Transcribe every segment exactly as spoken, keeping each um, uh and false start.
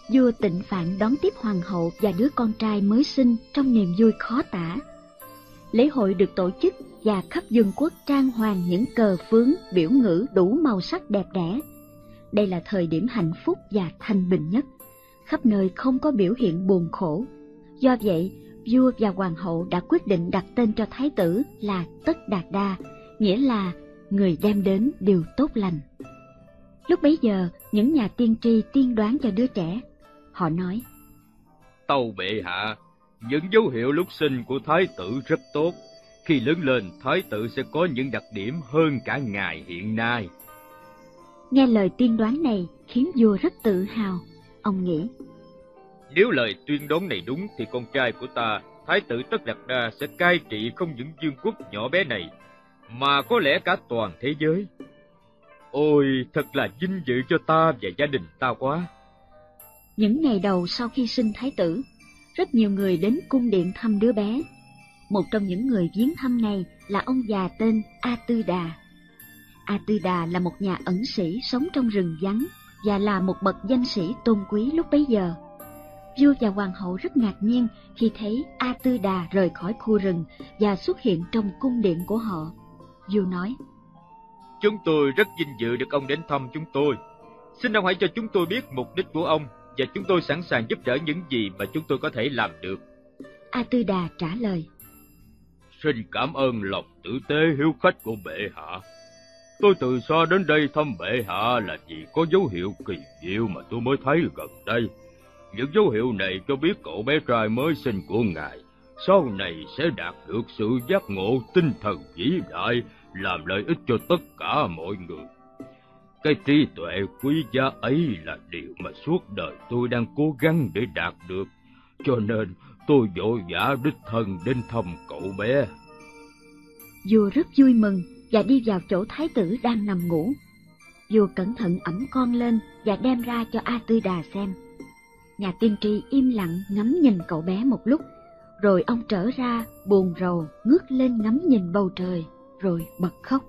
Vua Tịnh Phạn đón tiếp hoàng hậu và đứa con trai mới sinh trong niềm vui khó tả. Lễ hội được tổ chức và khắp vương quốc trang hoàng những cờ phướng, biểu ngữ đủ màu sắc đẹp đẽ. Đây là thời điểm hạnh phúc và thanh bình nhất, khắp nơi không có biểu hiện buồn khổ. Do vậy, vua và hoàng hậu đã quyết định đặt tên cho thái tử là Tất Đạt Đa, nghĩa là người đem đến điều tốt lành. Lúc bấy giờ, những nhà tiên tri tiên đoán cho đứa trẻ. Họ nói: Tâu bệ hạ, những dấu hiệu lúc sinh của thái tử rất tốt. Khi lớn lên, thái tử sẽ có những đặc điểm hơn cả ngài hiện nay. Nghe lời tiên đoán này khiến vua rất tự hào. Ông nghĩ: Nếu lời tuyên đoán này đúng thì con trai của ta, thái tử Tất Đạt Đa, sẽ cai trị không những vương quốc nhỏ bé này, mà có lẽ cả toàn thế giới. Ôi, thật là vinh dự cho ta và gia đình ta quá. Những ngày đầu sau khi sinh thái tử, rất nhiều người đến cung điện thăm đứa bé. Một trong những người viếng thăm này là ông già tên A Tư Đà. A Tư Đà là một nhà ẩn sĩ sống trong rừng vắng và là một bậc danh sĩ tôn quý lúc bấy giờ. Vua và hoàng hậu rất ngạc nhiên khi thấy A Tư Đà rời khỏi khu rừng và xuất hiện trong cung điện của họ. Vua nói: Chúng tôi rất vinh dự được ông đến thăm chúng tôi. Xin ông hãy cho chúng tôi biết mục đích của ông, và chúng tôi sẵn sàng giúp đỡ những gì mà chúng tôi có thể làm được. A Tư Đà trả lời: Xin cảm ơn lòng tử tế hiếu khách của bệ hạ. Tôi từ xa đến đây thăm bệ hạ là vì có dấu hiệu kỳ diệu mà tôi mới thấy gần đây. Những dấu hiệu này cho biết cậu bé trai mới sinh của ngài sau này sẽ đạt được sự giác ngộ tinh thần vĩ đại, làm lợi ích cho tất cả mọi người. Cái trí tuệ quý giá ấy là điều mà suốt đời tôi đang cố gắng để đạt được, cho nên tôi vội vã đích thân đến thăm cậu bé. Vua rất vui mừng và đi vào chỗ thái tử đang nằm ngủ. Vua cẩn thận ẵm con lên và đem ra cho A Tư Đà xem. Nhà tiên tri im lặng ngắm nhìn cậu bé một lúc, rồi ông trở ra buồn rầu ngước lên ngắm nhìn bầu trời, rồi bật khóc.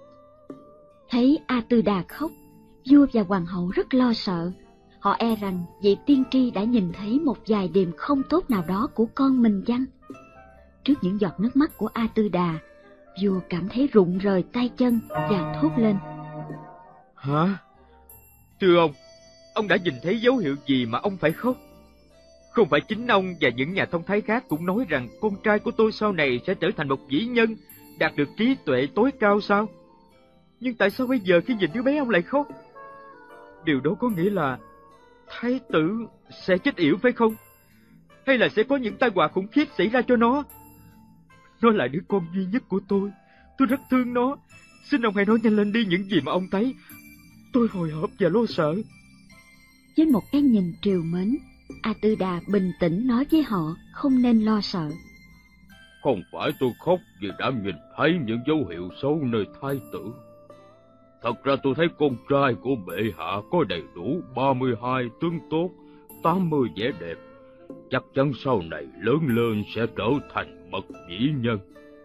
Thấy A Tư Đà khóc, vua và hoàng hậu rất lo sợ. Họ e rằng vị tiên tri đã nhìn thấy một vài điểm không tốt nào đó của con mình chăng? Trước những giọt nước mắt của A Tư Đà, vua cảm thấy rụng rời tay chân và thốt lên: Hả? Thưa ông, ông đã nhìn thấy dấu hiệu gì mà ông phải khóc? Không phải chính ông và những nhà thông thái khác cũng nói rằng con trai của tôi sau này sẽ trở thành một vĩ nhân, đạt được trí tuệ tối cao sao? Nhưng tại sao bây giờ khi nhìn đứa bé ông lại khóc? Điều đó có nghĩa là thái tử sẽ chết yểu phải không? Hay là sẽ có những tai họa khủng khiếp xảy ra cho nó? Nó là đứa con duy nhất của tôi. Tôi rất thương nó. Xin ông hãy nói nhanh lên đi những gì mà ông thấy. Tôi hồi hộp và lo sợ. Với một cái nhìn trìu mến, A Tư Đà bình tĩnh nói với họ không nên lo sợ. Không phải tôi khóc vì đã nhìn thấy những dấu hiệu xấu nơi thái tử. Thật ra tôi thấy con trai của bệ hạ có đầy đủ ba mươi hai tướng tốt, tám mươi vẻ đẹp. Chắc chắn sau này lớn lên sẽ trở thành bậc vĩ nhân.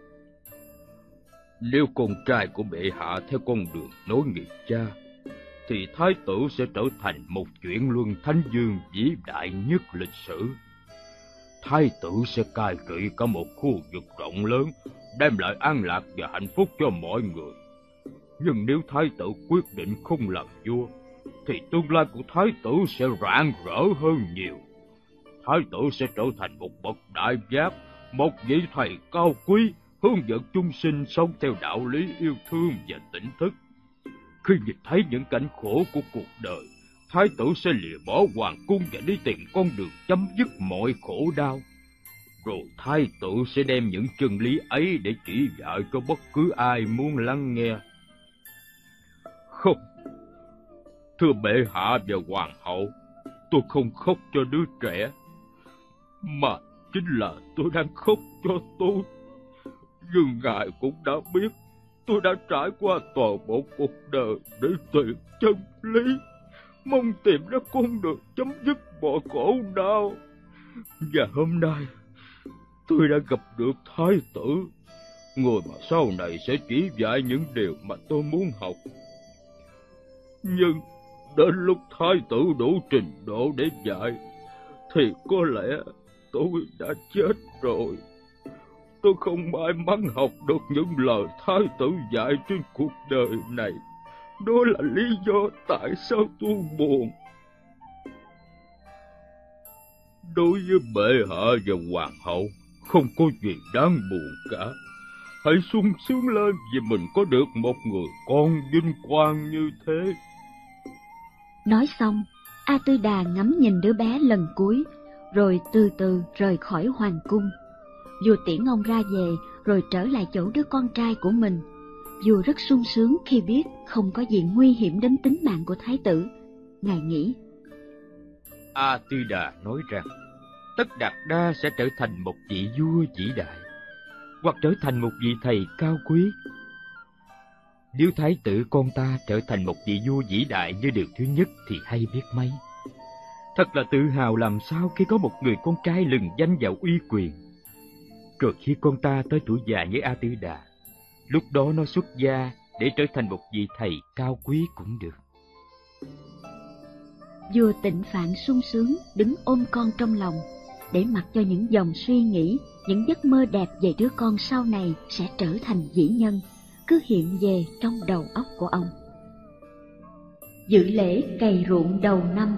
Nếu con trai của bệ hạ theo con đường nối nghiệp cha, thì thái tử sẽ trở thành một chuyển luân thánh vương vĩ đại nhất lịch sử. Thái tử sẽ cai trị cả một khu vực rộng lớn, đem lại an lạc và hạnh phúc cho mọi người. Nhưng nếu thái tử quyết định không làm vua, thì tương lai của thái tử sẽ rạng rỡ hơn nhiều. Thái tử sẽ trở thành một bậc đại giác, một vị thầy cao quý, hướng dẫn chúng sinh sống theo đạo lý yêu thương và tỉnh thức. Khi nhìn thấy những cảnh khổ của cuộc đời, thái tử sẽ lìa bỏ hoàng cung và đi tìm con đường chấm dứt mọi khổ đau. Rồi thái tử sẽ đem những chân lý ấy để chỉ dạy cho bất cứ ai muốn lắng nghe. Không, thưa bệ hạ và hoàng hậu, tôi không khóc cho đứa trẻ, mà chính là tôi đang khóc cho tôi. Nhưng ngài cũng đã biết, tôi đã trải qua toàn bộ cuộc đời để tìm chân lý, mong tìm ra con đường chấm dứt mọi khổ đau. Và hôm nay, tôi đã gặp được thái tử, người mà sau này sẽ chỉ dạy những điều mà tôi muốn học. Nhưng đến lúc thái tử đủ trình độ để dạy, thì có lẽ tôi đã chết rồi. Tôi không may mắn học được những lời thái tử dạy trên cuộc đời này. Đó là lý do tại sao tôi buồn. Đối với bệ hạ và hoàng hậu, không có gì đáng buồn cả. Hãy sung sướng lên vì mình có được một người con vinh quang như thế. Nói xong, A Tư Đà ngắm nhìn đứa bé lần cuối, rồi từ từ rời khỏi hoàng cung. Vua tiễn ông ra về, rồi trở lại chỗ đứa con trai của mình. Vua rất sung sướng khi biết không có gì nguy hiểm đến tính mạng của thái tử. Ngài nghĩ, A Tư Đà nói rằng Tất Đạt Đa sẽ trở thành một vị vua vĩ đại, hoặc trở thành một vị thầy cao quý. Nếu thái tử con ta trở thành một vị vua vĩ đại như điều thứ nhất thì hay biết mấy. Thật là tự hào làm sao khi có một người con trai lừng danh và uy quyền. Rồi khi con ta tới tuổi già như A Tư Đà, lúc đó nó xuất gia để trở thành một vị thầy cao quý cũng được. Vua Tịnh Phạn sung sướng đứng ôm con trong lòng, để mặc cho những dòng suy nghĩ, những giấc mơ đẹp về đứa con sau này sẽ trở thành vĩ nhân, cứ hiện về trong đầu óc của ông. Dự lễ cày ruộng đầu năm.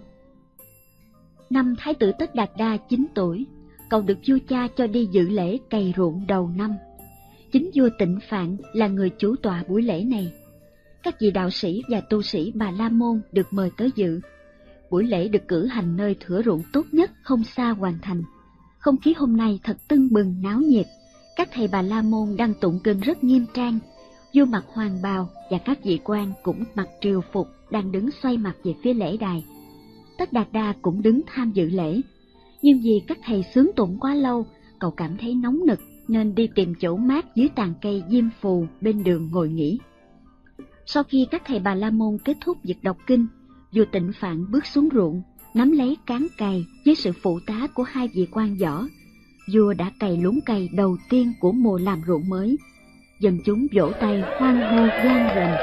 Năm thái tử Tất Đạt Đa chín tuổi, cậu được vua cha cho đi dự lễ cày ruộng đầu năm. Chính vua Tịnh Phạn là người chủ tọa buổi lễ này. Các vị đạo sĩ và tu sĩ Bà La Môn được mời tới dự. Buổi lễ được cử hành nơi thửa ruộng tốt nhất không xa hoàn thành. Không khí hôm nay thật tưng bừng náo nhiệt. Các thầy Bà La Môn đang tụng kinh rất nghiêm trang. Vua mặc hoàng bào và các vị quan cũng mặc triều phục đang đứng xoay mặt về phía lễ đài. Tất Đạt Đa cũng đứng tham dự lễ. Nhưng vì các thầy xướng tụng quá lâu, cậu cảm thấy nóng nực nên đi tìm chỗ mát dưới tàn cây diêm phù bên đường ngồi nghỉ. Sau khi các thầy Bà La Môn kết thúc việc đọc kinh, vua Tịnh Phạn bước xuống ruộng, nắm lấy cán cày với sự phụ tá của hai vị quan võ. Vua đã cày luống cày đầu tiên của mùa làm ruộng mới. Dân chúng vỗ tay hoan hô vang rền.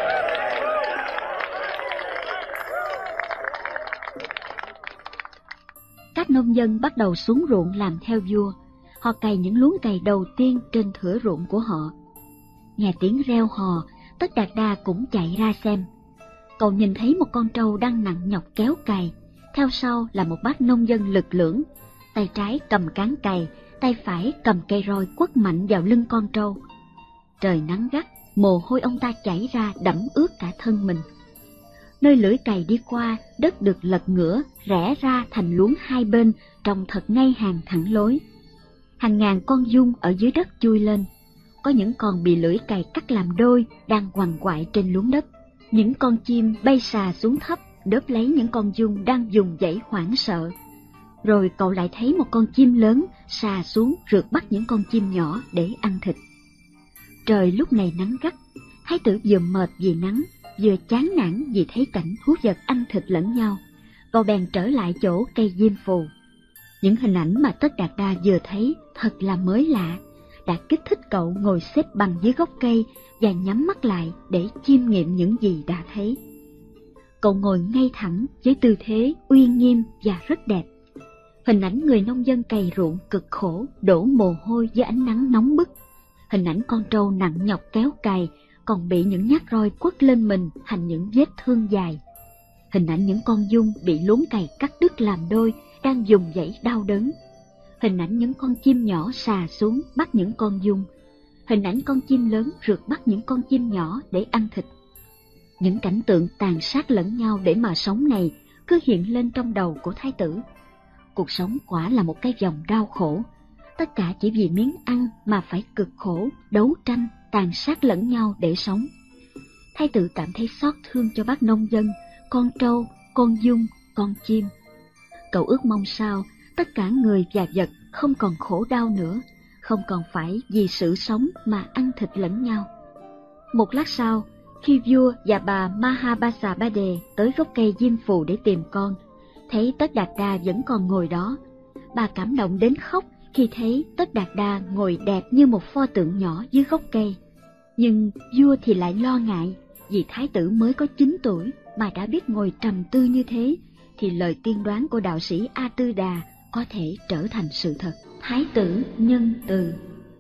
Các nông dân bắt đầu xuống ruộng làm theo vua. Họ cày những luống cày đầu tiên trên thửa ruộng của họ. Nghe tiếng reo hò, Tất Đạt Đa cũng chạy ra xem. Cậu nhìn thấy một con trâu đang nặng nhọc kéo cày, theo sau là một bác nông dân lực lưỡng, tay trái cầm cán cày, tay phải cầm cây roi quất mạnh vào lưng con trâu. Trời nắng gắt, mồ hôi ông ta chảy ra đẫm ướt cả thân mình. Nơi lưỡi cày đi qua, đất được lật ngửa, rẽ ra thành luống hai bên, trông thật ngay hàng thẳng lối. Hàng ngàn con giun ở dưới đất chui lên. Có những con bị lưỡi cày cắt làm đôi đang quằn quại trên luống đất. Những con chim bay xà xuống thấp, đớp lấy những con giun đang dùng dãy hoảng sợ. Rồi cậu lại thấy một con chim lớn xà xuống rượt bắt những con chim nhỏ để ăn thịt. Trời lúc này nắng gắt, thái tử vừa mệt vì nắng, vừa chán nản vì thấy cảnh thú vật ăn thịt lẫn nhau. Cậu bèn trở lại chỗ cây diêm phù. Những hình ảnh mà Tất Đạt Đa vừa thấy thật là mới lạ, đã kích thích cậu ngồi xếp bằng dưới gốc cây và nhắm mắt lại để chiêm nghiệm những gì đã thấy. Cậu ngồi ngay thẳng với tư thế uy nghiêm và rất đẹp. Hình ảnh người nông dân cày ruộng cực khổ, đổ mồ hôi dưới ánh nắng nóng bức. Hình ảnh con trâu nặng nhọc kéo cày, còn bị những nhát roi quất lên mình thành những vết thương dài. Hình ảnh những con giun bị luống cày cắt đứt làm đôi, đang dùng dãy đau đớn. Hình ảnh những con chim nhỏ xà xuống bắt những con giun. Hình ảnh con chim lớn rượt bắt những con chim nhỏ để ăn thịt. Những cảnh tượng tàn sát lẫn nhau để mà sống này cứ hiện lên trong đầu của thái tử. Cuộc sống quả là một cái vòng đau khổ. Tất cả chỉ vì miếng ăn mà phải cực khổ, đấu tranh, tàn sát lẫn nhau để sống. Thái tử cảm thấy xót thương cho bác nông dân, con trâu, con giun, con chim. Cậu ước mong sao tất cả người và vật không còn khổ đau nữa, không còn phải vì sự sống mà ăn thịt lẫn nhau. Một lát sau, khi vua và bà Mahabasabade tới gốc cây diêm phù để tìm con, thấy Tất Đạt Đa vẫn còn ngồi đó. Bà cảm động đến khóc khi thấy Tất Đạt Đa ngồi đẹp như một pho tượng nhỏ dưới gốc cây. Nhưng vua thì lại lo ngại, Vì thái tử mới có chín tuổi mà đã biết ngồi trầm tư như thế, thì lời tiên đoán của đạo sĩ A Tư Đà có thể trở thành sự thật. Thái tử nhân từ.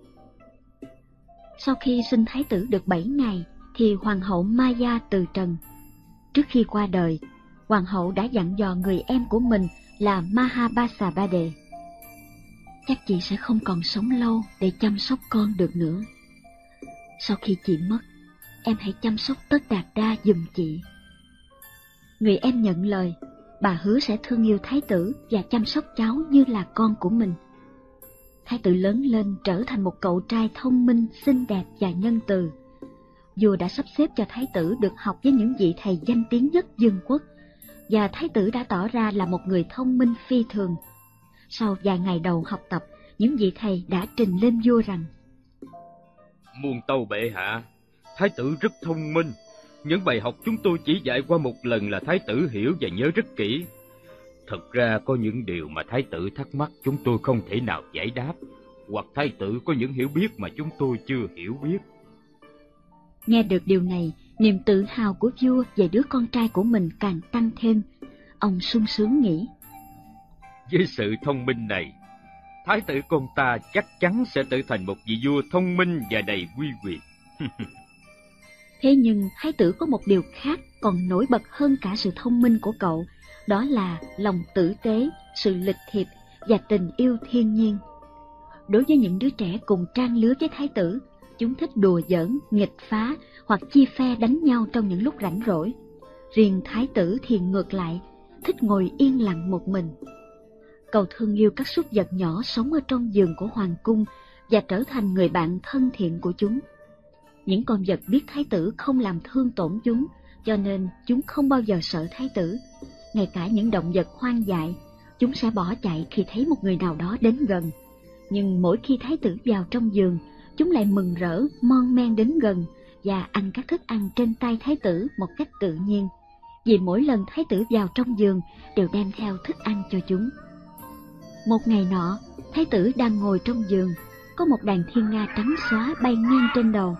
Sau khi sinh thái tử được bảy ngày, thì hoàng hậu Maya từ trần. Trước khi qua đời, hoàng hậu đã dặn dò người em của mình là Mahabasabade: chắc chị sẽ không còn sống lâu để chăm sóc con được nữa. Sau khi chị mất, em hãy chăm sóc Tất Đạt Đa giùm chị. Người em nhận lời, bà hứa sẽ thương yêu thái tử và chăm sóc cháu như là con của mình. Thái tử lớn lên trở thành một cậu trai thông minh, xinh đẹp và nhân từ. Vua đã sắp xếp cho thái tử được học với những vị thầy danh tiếng nhất dương quốc, và thái tử đã tỏ ra là một người thông minh phi thường. Sau vài ngày đầu học tập, những vị thầy đã trình lên vua rằng: Muôn tâu bệ hạ, thái tử rất thông minh. Những bài học chúng tôi chỉ dạy qua một lần là thái tử hiểu và nhớ rất kỹ. Thật ra có những điều mà thái tử thắc mắc chúng tôi không thể nào giải đáp, hoặc thái tử có những hiểu biết mà chúng tôi chưa hiểu biết. Nghe được điều này, niềm tự hào của vua về đứa con trai của mình càng tăng thêm. Ông sung sướng nghĩ: với sự thông minh này, thái tử con ta chắc chắn sẽ trở thành một vị vua thông minh và đầy uy quyền. Thế nhưng thái tử có một điều khác còn nổi bật hơn cả sự thông minh của cậu, đó là lòng tử tế, sự lịch thiệp và tình yêu thiên nhiên. Đối với những đứa trẻ cùng trang lứa với thái tử, chúng thích đùa giỡn, nghịch phá hoặc chia phe đánh nhau trong những lúc rảnh rỗi. Riêng thái tử thì ngược lại, thích ngồi yên lặng một mình. Cậu thương yêu các súc vật nhỏ sống ở trong vườn của hoàng cung và trở thành người bạn thân thiện của chúng. Những con vật biết thái tử không làm thương tổn chúng, cho nên chúng không bao giờ sợ thái tử. Ngay cả những động vật hoang dại, chúng sẽ bỏ chạy khi thấy một người nào đó đến gần. Nhưng mỗi khi thái tử vào trong vườn, chúng lại mừng rỡ mon men đến gần và ăn các thức ăn trên tay thái tử một cách tự nhiên, vì mỗi lần thái tử vào trong vườn đều đem theo thức ăn cho chúng. Một ngày nọ, thái tử đang ngồi trong vườn, có một đàn thiên nga trắng xóa bay ngang trên đầu.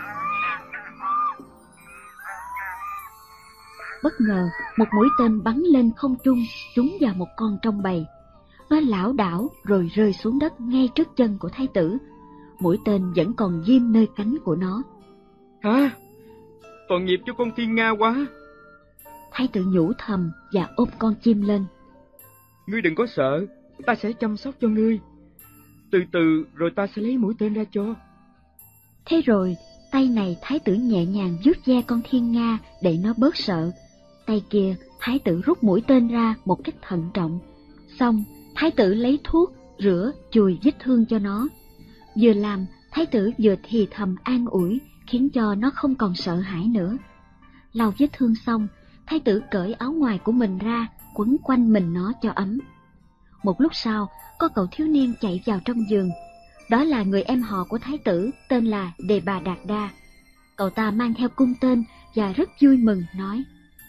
Bất ngờ, một mũi tên bắn lên không trung, trúng vào một con trong bầy. Nó lảo đảo rồi rơi xuống đất ngay trước chân của thái tử. Mũi tên vẫn còn ghim nơi cánh của nó. Hả? Tội nghiệp cho con thiên nga quá. Thái tử nhủ thầm và ôm con chim lên. Ngươi đừng có sợ, ta sẽ chăm sóc cho ngươi. Từ từ rồi ta sẽ lấy mũi tên ra cho. Thế rồi, tay này thái tử nhẹ nhàng vuốt ve con thiên nga để nó bớt sợ. Tay kia, thái tử rút mũi tên ra một cách thận trọng. Xong, thái tử lấy thuốc, rửa, chùi vết thương cho nó. Vừa làm, thái tử vừa thì thầm an ủi, khiến cho nó không còn sợ hãi nữa. Lau vết thương xong, thái tử cởi áo ngoài của mình ra, quấn quanh mình nó cho ấm. Một lúc sau, có cậu thiếu niên chạy vào trong vườn. Đó là người em họ của thái tử, tên là Đề Bà Đạt Đa. Cậu ta mang theo cung tên và rất vui mừng nói: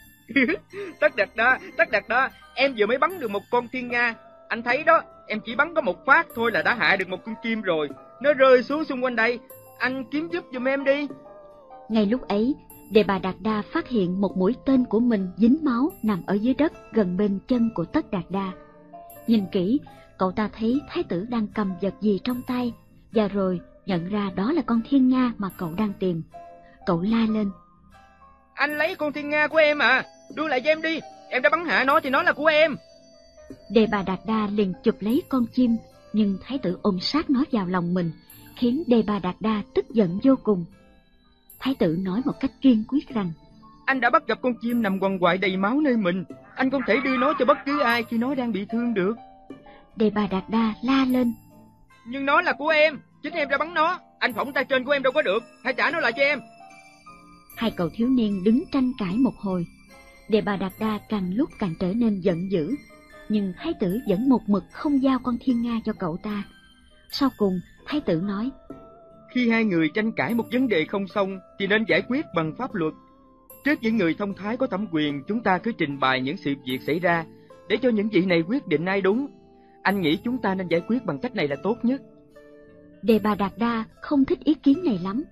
Tất Đạt Đa, Tất Đạt Đa, em vừa mới bắn được một con thiên nga. Anh thấy đó, em chỉ bắn có một phát thôi là đã hạ được một con chim rồi. Nó rơi xuống xung quanh đây, anh kiếm giúp giùm em đi. Ngay lúc ấy, Đề Bà Đạt Đa phát hiện một mũi tên của mình dính máu nằm ở dưới đất gần bên chân của Tất Đạt Đa. Nhìn kỹ, cậu ta thấy thái tử đang cầm vật gì trong tay, và rồi nhận ra đó là con thiên nga mà cậu đang tìm. Cậu la lên: Anh lấy con thiên nga của em à, đưa lại cho em đi, em đã bắn hạ nó thì nó là của em. Đề Bà Đạt Đa liền chụp lấy con chim, nhưng thái tử ôm sát nó vào lòng mình, khiến Đề Bà Đạt Đa tức giận vô cùng. Thái tử nói một cách kiên quyết rằng: Anh đã bắt gặp con chim nằm quằn quại đầy máu nơi mình, anh không thể đưa nó cho bất cứ ai khi nó đang bị thương được. Đề Bà Đạt Đa la lên: Nhưng nó là của em, chính em đã bắn nó, anh phỏng tay trên của em đâu có được, hãy trả nó lại cho em. Hai cậu thiếu niên đứng tranh cãi một hồi. Đề Bà Đạt Đa càng lúc càng trở nên giận dữ, nhưng thái tử vẫn một mực không giao con thiên nga cho cậu ta. Sau cùng, thái tử nói: Khi hai người tranh cãi một vấn đề không xong thì nên giải quyết bằng pháp luật. Trước những người thông thái có thẩm quyền, chúng ta cứ trình bày những sự việc xảy ra để cho những vị này quyết định ai đúng. Anh nghĩ chúng ta nên giải quyết bằng cách này là tốt nhất. Đề Bà Đạt Đa không thích ý kiến này lắm.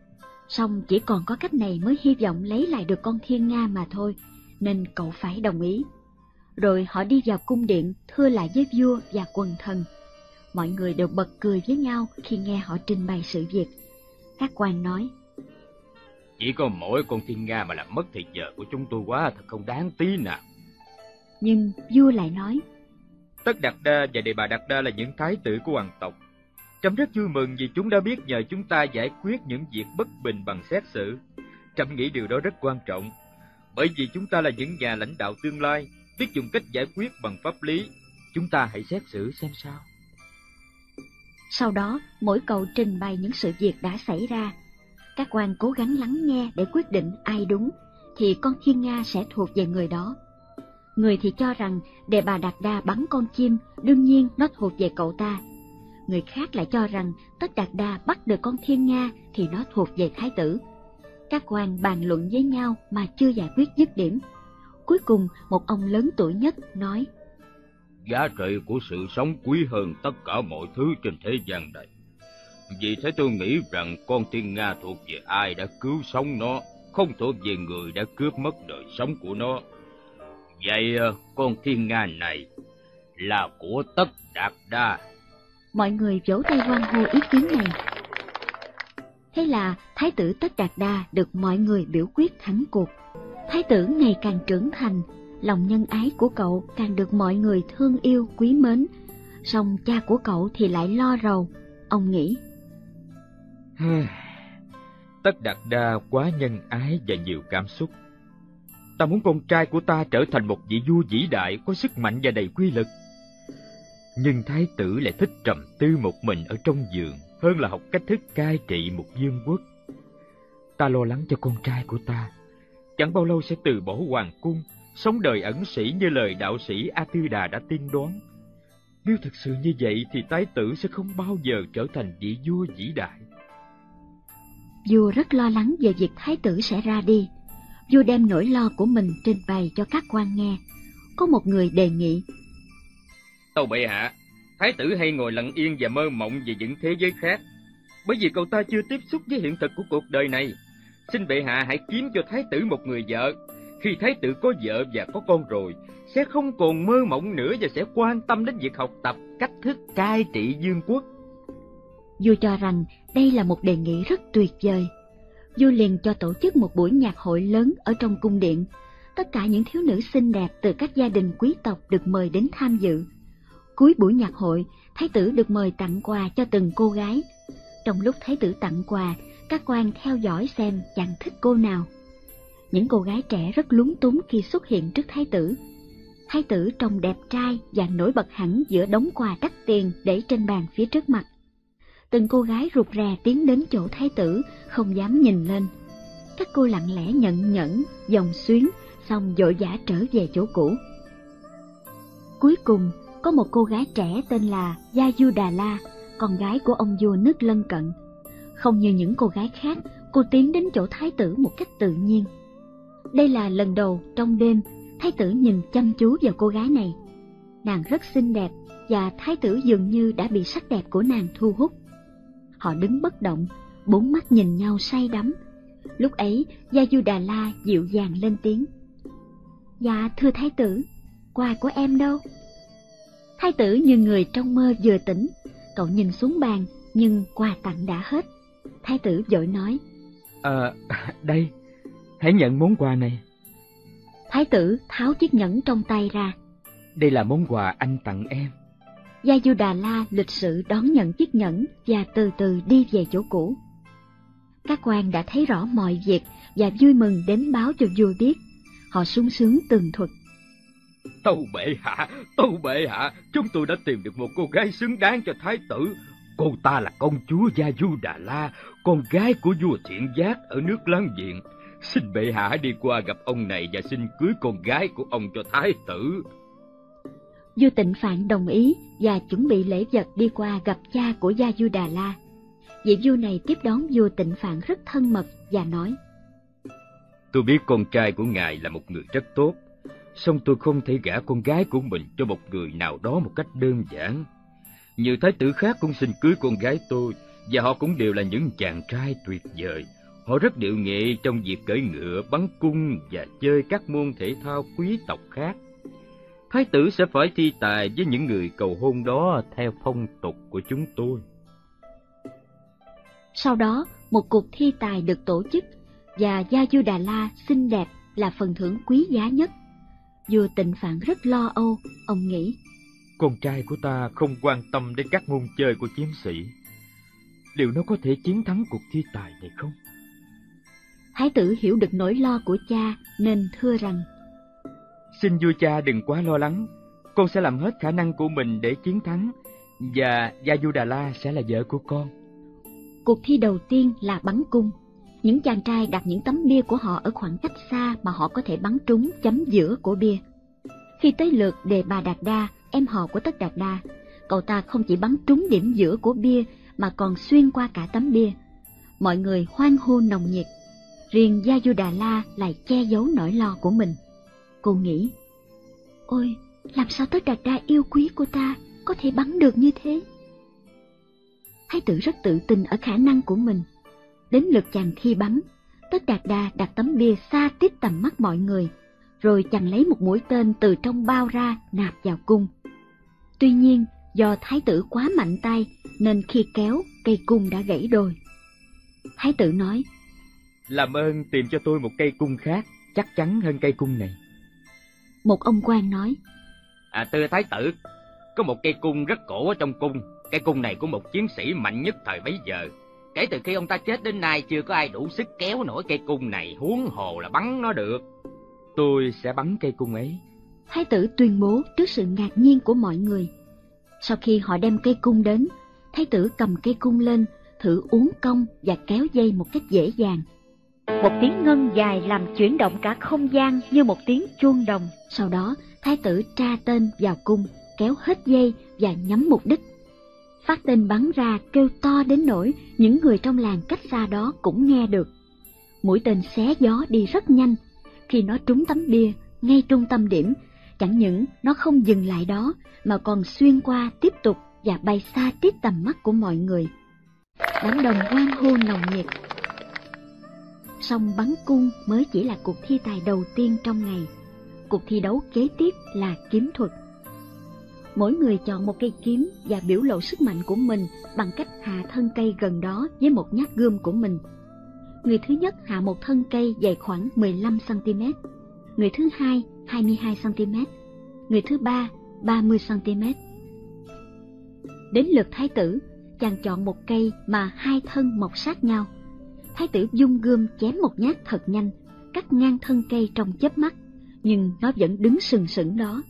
Song chỉ còn có cách này mới hy vọng lấy lại được con Thiên Nga mà thôi, nên cậu phải đồng ý. Rồi họ đi vào cung điện thưa lại với vua và quần thần. Mọi người đều bật cười với nhau khi nghe họ trình bày sự việc. Các quan nói: Chỉ có mỗi con Thiên Nga mà làm mất thời giờ của chúng tôi quá, thật không đáng tí nào. Nhưng vua lại nói: Tất Đạt Đa và Đề Bà Đạt Đa là những thái tử của hoàng tộc. Trẫm rất vui mừng vì chúng đã biết nhờ chúng ta giải quyết những việc bất bình bằng xét xử. Trẫm nghĩ điều đó rất quan trọng, bởi vì chúng ta là những nhà lãnh đạo tương lai, biết dùng cách giải quyết bằng pháp lý. Chúng ta hãy xét xử xem sao. Sau đó, mỗi cậu trình bày những sự việc đã xảy ra. Các quan cố gắng lắng nghe để quyết định ai đúng, thì con Thiên Nga sẽ thuộc về người đó. Người thì cho rằng Đề Bà Đạt Đa bắn con chim, đương nhiên nó thuộc về cậu ta. Người khác lại cho rằng Tất Đạt Đa bắt được con Thiên Nga thì nó thuộc về thái tử. Các quan bàn luận với nhau mà chưa giải quyết dứt điểm. Cuối cùng, một ông lớn tuổi nhất nói: Giá trị của sự sống quý hơn tất cả mọi thứ trên thế gian này. Vì thế tôi nghĩ rằng con Thiên Nga thuộc về ai đã cứu sống nó, không thuộc về người đã cướp mất đời sống của nó. Vậy con Thiên Nga này là của Tất Đạt Đa. Mọi người vỗ tay hoan hô ý kiến này. Thế là thái tử Tất Đạt Đa được mọi người biểu quyết thắng cuộc. Thái tử ngày càng trưởng thành, lòng nhân ái của cậu càng được mọi người thương yêu quý mến. Song cha của cậu thì lại lo rầu. Ông nghĩ: Tất Đạt Đa quá nhân ái và nhiều cảm xúc. Ta muốn con trai của ta trở thành một vị vua vĩ đại, có sức mạnh và đầy quy lực. Nhưng thái tử lại thích trầm tư một mình ở trong giường hơn là học cách thức cai trị một vương quốc. Ta lo lắng cho con trai của ta, chẳng bao lâu sẽ từ bỏ hoàng cung, sống đời ẩn sĩ như lời đạo sĩ A Tư Đà đã tiên đoán. Nếu thực sự như vậy thì thái tử sẽ không bao giờ trở thành vị vua vĩ đại. Vua rất lo lắng về việc thái tử sẽ ra đi. Vua đem nỗi lo của mình trình bày cho các quan nghe. Có một người đề nghị: Tâu bệ hạ, thái tử hay ngồi lặng yên và mơ mộng về những thế giới khác, bởi vì cậu ta chưa tiếp xúc với hiện thực của cuộc đời này. Xin bệ hạ hãy kiếm cho thái tử một người vợ. Khi thái tử có vợ và có con rồi, sẽ không còn mơ mộng nữa và sẽ quan tâm đến việc học tập cách thức cai trị vương quốc. Vua cho rằng đây là một đề nghị rất tuyệt vời. Vua liền cho tổ chức một buổi nhạc hội lớn ở trong cung điện. Tất cả những thiếu nữ xinh đẹp từ các gia đình quý tộc được mời đến tham dự. Cuối buổi nhạc hội, thái tử được mời tặng quà cho từng cô gái. Trong lúc thái tử tặng quà, các quan theo dõi xem chàng thích cô nào. Những cô gái trẻ rất lúng túng khi xuất hiện trước thái tử. Thái tử trông đẹp trai và nổi bật hẳn giữa đống quà đắt tiền để trên bàn phía trước mặt. Từng cô gái rụt rè tiến đến chỗ thái tử, không dám nhìn lên. Các cô lặng lẽ nhận nhẫn, vòng xuyến, xong vội vã trở về chỗ cũ. Cuối cùng, có một cô gái trẻ tên là Yajudala, con gái của ông vua nước lân cận. Không như những cô gái khác, cô tiến đến chỗ thái tử một cách tự nhiên. Đây là lần đầu trong đêm, thái tử nhìn chăm chú vào cô gái này. Nàng rất xinh đẹp và thái tử dường như đã bị sắc đẹp của nàng thu hút. Họ đứng bất động, bốn mắt nhìn nhau say đắm. Lúc ấy, Yajudala dịu dàng lên tiếng: Dạ thưa thái tử, quà của em đâu? Thái tử như người trong mơ vừa tỉnh. Cậu nhìn xuống bàn, nhưng quà tặng đã hết. Thái tử vội nói: À, đây, hãy nhận món quà này. Thái tử tháo chiếc nhẫn trong tay ra. Đây là món quà anh tặng em. Yajudala lịch sự đón nhận chiếc nhẫn và từ từ đi về chỗ cũ. Các quan đã thấy rõ mọi việc và vui mừng đến báo cho vua biết. Họ sung sướng tường thuật: Tâu bệ hạ, tâu bệ hạ, chúng tôi đã tìm được một cô gái xứng đáng cho thái tử. Cô ta là công chúa Yajudala, con gái của vua Thiện Giác ở nước láng giềng. Xin bệ hạ đi qua gặp ông này và xin cưới con gái của ông cho thái tử. Vua Tịnh Phạn đồng ý và chuẩn bị lễ vật đi qua gặp cha của Yajudala. Vị vua này tiếp đón vua Tịnh Phạn rất thân mật và nói: Tôi biết con trai của ngài là một người rất tốt, song tôi không thể gả con gái của mình cho một người nào đó một cách đơn giản. Nhiều thái tử khác cũng xin cưới con gái tôi, và họ cũng đều là những chàng trai tuyệt vời. Họ rất điệu nghệ trong việc cưỡi ngựa, bắn cung và chơi các môn thể thao quý tộc khác. Thái tử sẽ phải thi tài với những người cầu hôn đó theo phong tục của chúng tôi. Sau đó, một cuộc thi tài được tổ chức và Yajudala xinh đẹp là phần thưởng quý giá nhất. Vua Tịnh Phạn rất lo âu, ông nghĩ: con trai của ta không quan tâm đến các môn chơi của chiến sĩ. Liệu nó có thể chiến thắng cuộc thi tài này không? Thái tử hiểu được nỗi lo của cha nên thưa rằng: xin vua cha đừng quá lo lắng, con sẽ làm hết khả năng của mình để chiến thắng, và Yajudala sẽ là vợ của con. Cuộc thi đầu tiên là bắn cung. Những chàng trai đặt những tấm bia của họ ở khoảng cách xa mà họ có thể bắn trúng chấm giữa của bia. Khi tới lượt Đề Bà Đạt Đa, em họ của Tất Đạt Đa, cậu ta không chỉ bắn trúng điểm giữa của bia mà còn xuyên qua cả tấm bia. Mọi người hoan hô nồng nhiệt. Riêng Yajudala lại che giấu nỗi lo của mình. Cô nghĩ: ôi, làm sao Tất Đạt Đa yêu quý của ta có thể bắn được như thế? Thái tử rất tự tin ở khả năng của mình. Đến lượt chàng thi bắn, Tất Đạt Đa đặt tấm bia xa tít tầm mắt mọi người, rồi chàng lấy một mũi tên từ trong bao ra nạp vào cung. Tuy nhiên, do thái tử quá mạnh tay nên khi kéo, cây cung đã gãy đôi. Thái tử nói: làm ơn tìm cho tôi một cây cung khác, chắc chắn hơn cây cung này. Một ông quan nói: À thưa thái tử, có một cây cung rất cổ ở trong cung. Cây cung này của một chiến sĩ mạnh nhất thời bấy giờ. Kể từ khi ông ta chết đến nay chưa có ai đủ sức kéo nổi cây cung này, huống hồ là bắn nó được. Tôi sẽ bắn cây cung ấy. Thái tử tuyên bố trước sự ngạc nhiên của mọi người. Sau khi họ đem cây cung đến, thái tử cầm cây cung lên, thử uốn cong và kéo dây một cách dễ dàng. Một tiếng ngân dài làm chuyển động cả không gian như một tiếng chuông đồng. Sau đó, thái tử tra tên vào cung, kéo hết dây và nhắm mục đích. Phát tên bắn ra kêu to đến nỗi những người trong làng cách xa đó cũng nghe được. Mũi tên xé gió đi rất nhanh. Khi nó trúng tấm bia ngay trung tâm điểm, chẳng những nó không dừng lại đó mà còn xuyên qua tiếp tục và bay xa tít tầm mắt của mọi người. Đám đông hoan hô nồng nhiệt. Song bắn cung mới chỉ là cuộc thi tài đầu tiên trong ngày. Cuộc thi đấu kế tiếp là kiếm thuật. Mỗi người chọn một cây kiếm và biểu lộ sức mạnh của mình bằng cách hạ thân cây gần đó với một nhát gươm của mình. Người thứ nhất hạ một thân cây dày khoảng mười lăm xăng ti mét, người thứ hai hai mươi hai xăng ti mét, người thứ ba ba mươi xăng ti mét. Đến lượt thái tử, chàng chọn một cây mà hai thân mọc sát nhau. Thái tử vung gươm chém một nhát thật nhanh, cắt ngang thân cây trong chớp mắt, nhưng nó vẫn đứng sừng sững đó.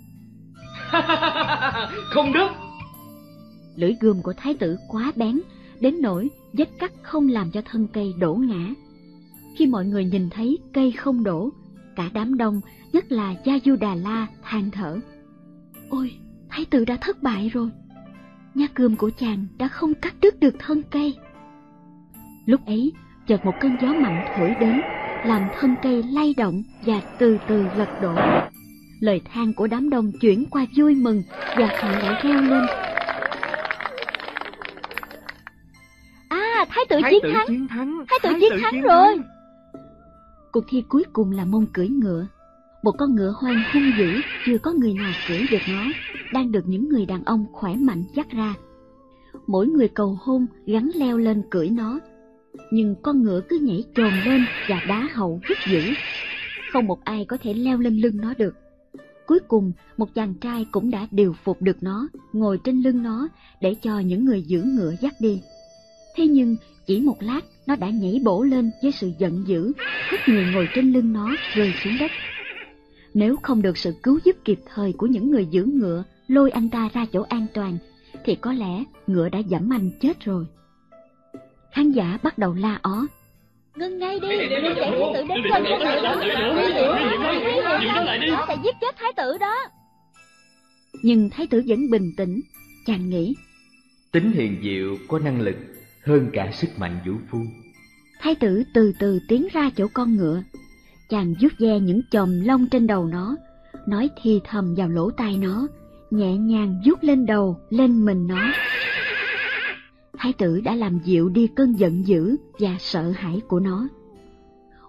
Không đứt. Lưỡi gươm của thái tử quá bén, đến nỗi vết cắt không làm cho thân cây đổ ngã. Khi mọi người nhìn thấy cây không đổ, cả đám đông, nhất là Yajudala, than thở: ôi, thái tử đã thất bại rồi. Nhát gươm của chàng đã không cắt đứt được thân cây. Lúc ấy, chợt một cơn gió mạnh thổi đến, làm thân cây lay động và từ từ lật đổ. Lời than của đám đông chuyển qua vui mừng và họ lại reo lên: à, thái tử thái chiến tử thắng, chiến thắng, thái tử thái chiến tử thắng chiến rồi. thắng. Cuộc thi cuối cùng là môn cưỡi ngựa. Một con ngựa hoang hung dữ, chưa có người nào cưỡi được nó, đang được những người đàn ông khỏe mạnh dắt ra. Mỗi người cầu hôn gắn leo lên cưỡi nó, nhưng con ngựa cứ nhảy trồm lên và đá hậu rất dữ. Không một ai có thể leo lên lưng nó được. Cuối cùng, một chàng trai cũng đã điều phục được nó, ngồi trên lưng nó để cho những người giữ ngựa dắt đi. Thế nhưng, chỉ một lát, nó đã nhảy bổ lên với sự giận dữ, hất người ngồi trên lưng nó rơi xuống đất. Nếu không được sự cứu giúp kịp thời của những người giữ ngựa lôi anh ta ra chỗ an toàn, thì có lẽ ngựa đã giẫm anh chết rồi. Khán giả bắt đầu la ó: ngưng ngay đi, đừng chạy thái tử đến gần con ngựa đó, nguy hiểm, nó sẽ giết chết thái tử đó. Nhưng thái tử vẫn bình tĩnh, chàng nghĩ: Tính hiền diệu có năng lực hơn cả sức mạnh vũ phu. Thái tử từ từ tiến ra chỗ con ngựa. Chàng vuốt ve những chòm lông trên đầu nó, nói thì thầm vào lỗ tai nó, nhẹ nhàng vuốt lên đầu, lên mình nó. Thái tử đã làm dịu đi cơn giận dữ và sợ hãi của nó.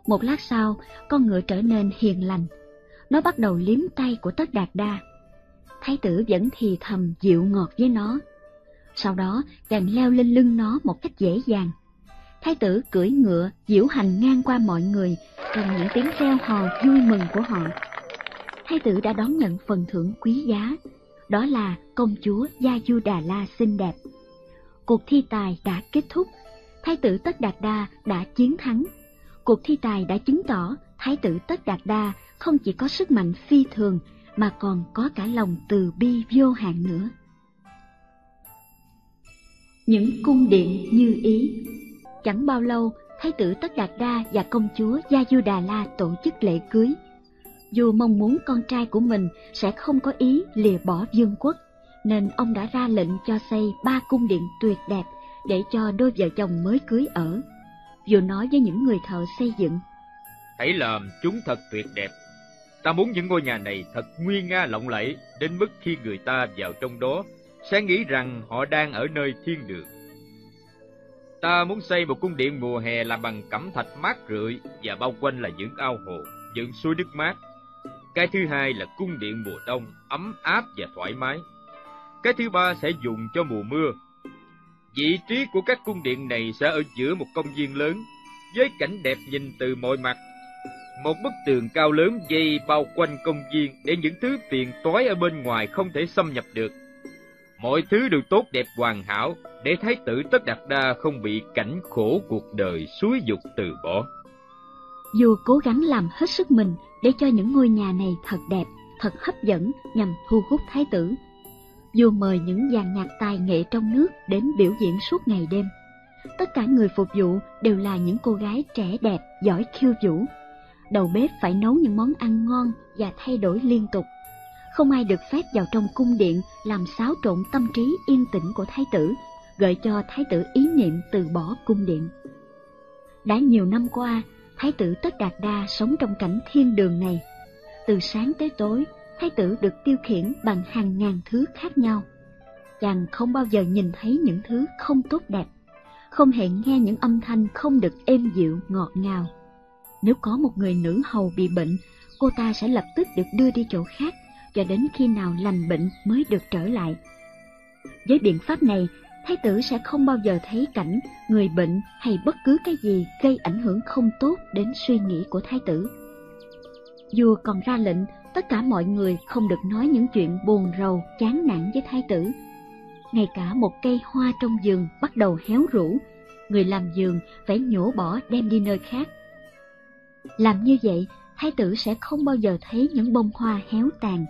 Một lát sau, con ngựa trở nên hiền lành. Nó bắt đầu liếm tay của Tất Đạt Đa. Thái tử vẫn thì thầm dịu ngọt với nó. Sau đó, chàng leo lên lưng nó một cách dễ dàng. Thái tử cưỡi ngựa diễu hành ngang qua mọi người trong những tiếng reo hò vui mừng của họ. Thái tử đã đón nhận phần thưởng quý giá, đó là công chúa Yajudala xinh đẹp. Cuộc thi tài đã kết thúc, Thái tử Tất Đạt Đa đã chiến thắng. Cuộc thi tài đã chứng tỏ Thái tử Tất Đạt Đa không chỉ có sức mạnh phi thường mà còn có cả lòng từ bi vô hạn nữa. Những cung điện như ý. Chẳng bao lâu, Thái tử Tất Đạt Đa và công chúa Yajudala tổ chức lễ cưới. Dù mong muốn con trai của mình sẽ không có ý lìa bỏ vương quốc, nên ông đã ra lệnh cho xây ba cung điện tuyệt đẹp để cho đôi vợ chồng mới cưới ở. Vừa nói với những người thợ xây dựng: Hãy làm chúng thật tuyệt đẹp. Ta muốn những ngôi nhà này thật nguy nga lộng lẫy, đến mức khi người ta vào trong đó sẽ nghĩ rằng họ đang ở nơi thiên đường. Ta muốn xây một cung điện mùa hè làm bằng cẩm thạch mát rượi và bao quanh là những ao hồ, những suối nước mát. Cái thứ hai là cung điện mùa đông, ấm áp và thoải mái. Cái thứ ba sẽ dùng cho mùa mưa. Vị trí của các cung điện này sẽ ở giữa một công viên lớn, với cảnh đẹp nhìn từ mọi mặt. Một bức tường cao lớn dây bao quanh công viên để những thứ phiền toái ở bên ngoài không thể xâm nhập được. Mọi thứ đều tốt đẹp hoàn hảo để Thái tử Tất Đạt Đa không bị cảnh khổ cuộc đời xúi giục từ bỏ. Vua cố gắng làm hết sức mình để cho những ngôi nhà này thật đẹp, thật hấp dẫn nhằm thu hút thái tử. Vua mời những dàn nhạc tài nghệ trong nước đến biểu diễn suốt ngày đêm. Tất cả người phục vụ đều là những cô gái trẻ đẹp, giỏi khiêu vũ. Đầu bếp phải nấu những món ăn ngon và thay đổi liên tục. Không ai được phép vào trong cung điện làm xáo trộn tâm trí yên tĩnh của thái tử, gợi cho thái tử ý niệm từ bỏ cung điện. Đã nhiều năm qua, Thái tử Tất Đạt Đa sống trong cảnh thiên đường này. Từ sáng tới tối, thái tử được tiêu khiển bằng hàng ngàn thứ khác nhau. Chàng không bao giờ nhìn thấy những thứ không tốt đẹp, không hề nghe những âm thanh không được êm dịu ngọt ngào. Nếu có một người nữ hầu bị bệnh, cô ta sẽ lập tức được đưa đi chỗ khác, cho đến khi nào lành bệnh mới được trở lại. Với biện pháp này, thái tử sẽ không bao giờ thấy cảnh người bệnh hay bất cứ cái gì gây ảnh hưởng không tốt đến suy nghĩ của thái tử. Vua còn ra lệnh tất cả mọi người không được nói những chuyện buồn rầu, chán nản với thái tử. Ngay cả một cây hoa trong vườn bắt đầu héo rũ, người làm vườn phải nhổ bỏ đem đi nơi khác. Làm như vậy, thái tử sẽ không bao giờ thấy những bông hoa héo tàn.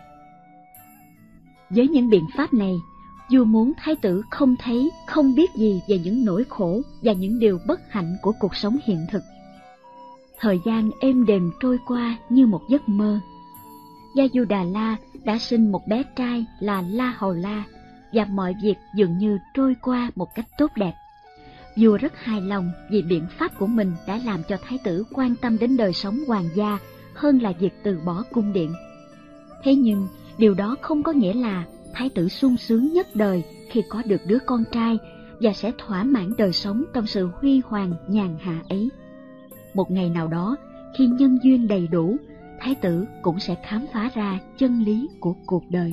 Với những biện pháp này, vua muốn thái tử không thấy, không biết gì về những nỗi khổ và những điều bất hạnh của cuộc sống hiện thực. Thời gian êm đềm trôi qua như một giấc mơ. Yajudala đã sinh một bé trai là La Hầu La, và mọi việc dường như trôi qua một cách tốt đẹp. Vua rất hài lòng vì biện pháp của mình đã làm cho thái tử quan tâm đến đời sống hoàng gia hơn là việc từ bỏ cung điện. Thế nhưng, điều đó không có nghĩa là thái tử sung sướng nhất đời khi có được đứa con trai và sẽ thỏa mãn đời sống trong sự huy hoàng nhàn hạ ấy. Một ngày nào đó, khi nhân duyên đầy đủ, thái tử cũng sẽ khám phá ra chân lý của cuộc đời.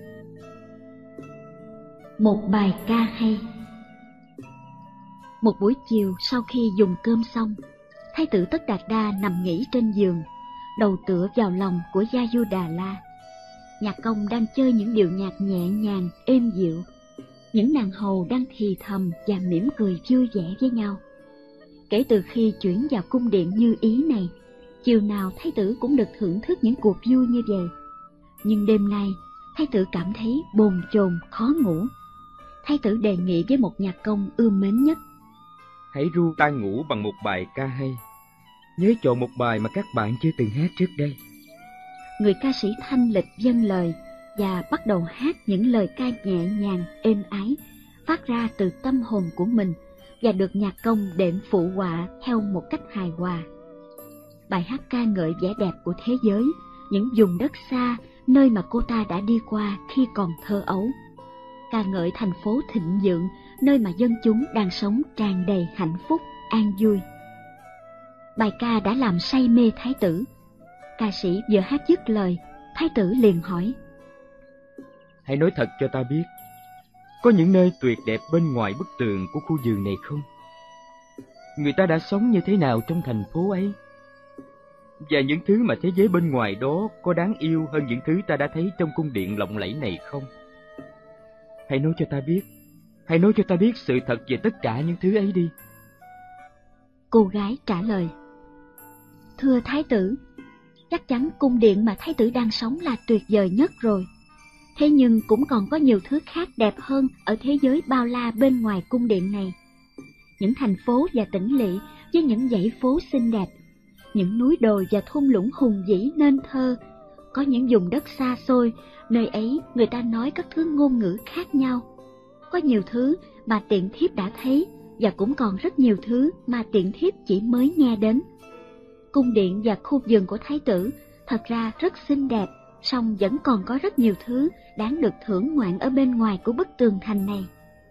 Một bài ca hay. Một buổi chiều sau khi dùng cơm xong, thái tử Tất Đạt Đa nằm nghỉ trên giường, đầu tựa vào lòng của Yajudala. Nhạc công đang chơi những điệu nhạc nhẹ nhàng, êm dịu. Những nàng hầu đang thì thầm và mỉm cười vui vẻ với nhau. Kể từ khi chuyển vào cung điện như ý này, chiều nào thái tử cũng được thưởng thức những cuộc vui như vậy. Nhưng đêm nay, thái tử cảm thấy bồn chồn khó ngủ. Thái tử đề nghị với một nhạc công ưa mến nhất: Hãy ru ta ngủ bằng một bài ca hay. Nhớ chọn một bài mà các bạn chưa từng hát trước đây. Người ca sĩ thanh lịch vâng lời và bắt đầu hát những lời ca nhẹ nhàng, êm ái, phát ra từ tâm hồn của mình và được nhạc công đệm phụ họa theo một cách hài hòa. Bài hát ca ngợi vẻ đẹp của thế giới, những vùng đất xa, nơi mà cô ta đã đi qua khi còn thơ ấu. Ca ngợi thành phố thịnh vượng, nơi mà dân chúng đang sống tràn đầy hạnh phúc, an vui. bài ca đã làm say mê thái tử. Ca sĩ vừa hát dứt lời, thái tử liền hỏi: Hãy nói thật cho ta biết, có những nơi tuyệt đẹp bên ngoài bức tường của khu vườn này không? Người ta đã sống như thế nào trong thành phố ấy? Và những thứ mà thế giới bên ngoài đó có đáng yêu hơn những thứ ta đã thấy trong cung điện lộng lẫy này không? Hãy nói cho ta biết, hãy nói cho ta biết sự thật về tất cả những thứ ấy đi. Cô gái trả lời: Thưa thái tử, chắc chắn cung điện mà thái tử đang sống là tuyệt vời nhất rồi. Thế nhưng cũng còn có nhiều thứ khác đẹp hơn ở thế giới bao la bên ngoài cung điện này. Những thành phố và tỉnh lỵ với những dãy phố xinh đẹp, những núi đồi và thung lũng hùng vĩ nên thơ. Có những vùng đất xa xôi, nơi ấy người ta nói các thứ ngôn ngữ khác nhau. Có nhiều thứ mà tiện thiếp đã thấy, và cũng còn rất nhiều thứ mà tiện thiếp chỉ mới nghe đến. Cung điện và khu vườn của thái tử thật ra rất xinh đẹp, song vẫn còn có rất nhiều thứ đáng được thưởng ngoạn ở bên ngoài của bức tường thành này.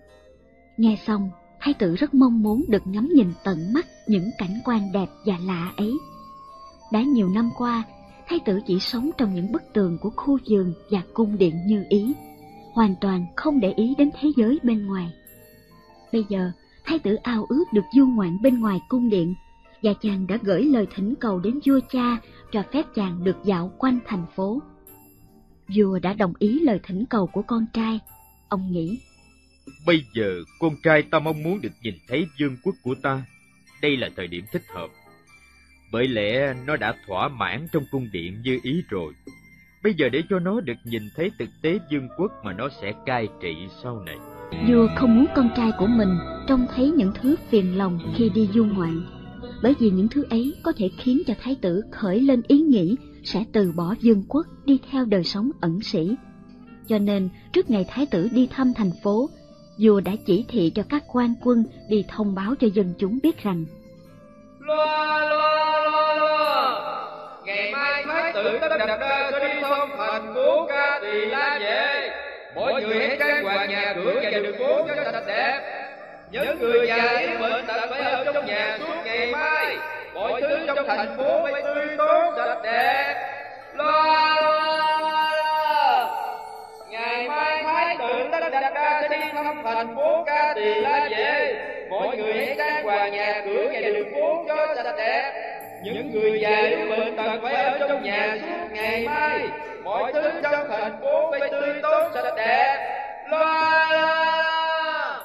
Nghe xong, thái tử rất mong muốn được ngắm nhìn tận mắt những cảnh quan đẹp và lạ ấy. Đã nhiều năm qua, thái tử chỉ sống trong những bức tường của khu vườn và cung điện như ý, hoàn toàn không để ý đến thế giới bên ngoài. Bây giờ, thái tử ao ước được du ngoạn bên ngoài cung điện, và chàng đã gửi lời thỉnh cầu đến vua cha cho phép chàng được dạo quanh thành phố. Vua đã đồng ý lời thỉnh cầu của con trai. Ông nghĩ: Bây giờ con trai ta mong muốn được nhìn thấy vương quốc của ta. Đây là thời điểm thích hợp. Bởi lẽ nó đã thỏa mãn trong cung điện như ý rồi. Bây giờ để cho nó được nhìn thấy thực tế vương quốc mà nó sẽ cai trị sau này. Vua không muốn con trai của mình trông thấy những thứ phiền lòng khi đi du ngoạn, bởi vì những thứ ấy có thể khiến cho thái tử khởi lên ý nghĩ sẽ từ bỏ vương quốc đi theo đời sống ẩn sĩ. Cho nên trước ngày thái tử đi thăm thành phố, vua đã chỉ thị cho các quan quân đi thông báo cho dân chúng biết rằng: Loa loa loa loa, ngày mai thái tử tất đặt ra sẽ đi thăm thành phố Ca Tỳ La Vệ. Mọi người hãy trang hoàng nhà cửa và đường phố cho sạch đẹp. Những người già yếu bệnh tật phải ở trong nhà suốt ngày mai. Mọi thứ trong thành phố phải tươi tốt sạch đẹp. Loa loa loa, ngày mai thái tử tất đặt ra sẽ đi thăm thành phố Ca Tỳ La Vệ. Mọi người hãy trang hoàng nhà cửa và đường phố cho sạch đẹp. Những người già yếu bệnh tật phải ở trong nhà suốt ngày mai. Mọi thứ trong thành phố phải tươi tốt sạch đẹp. Loa loa.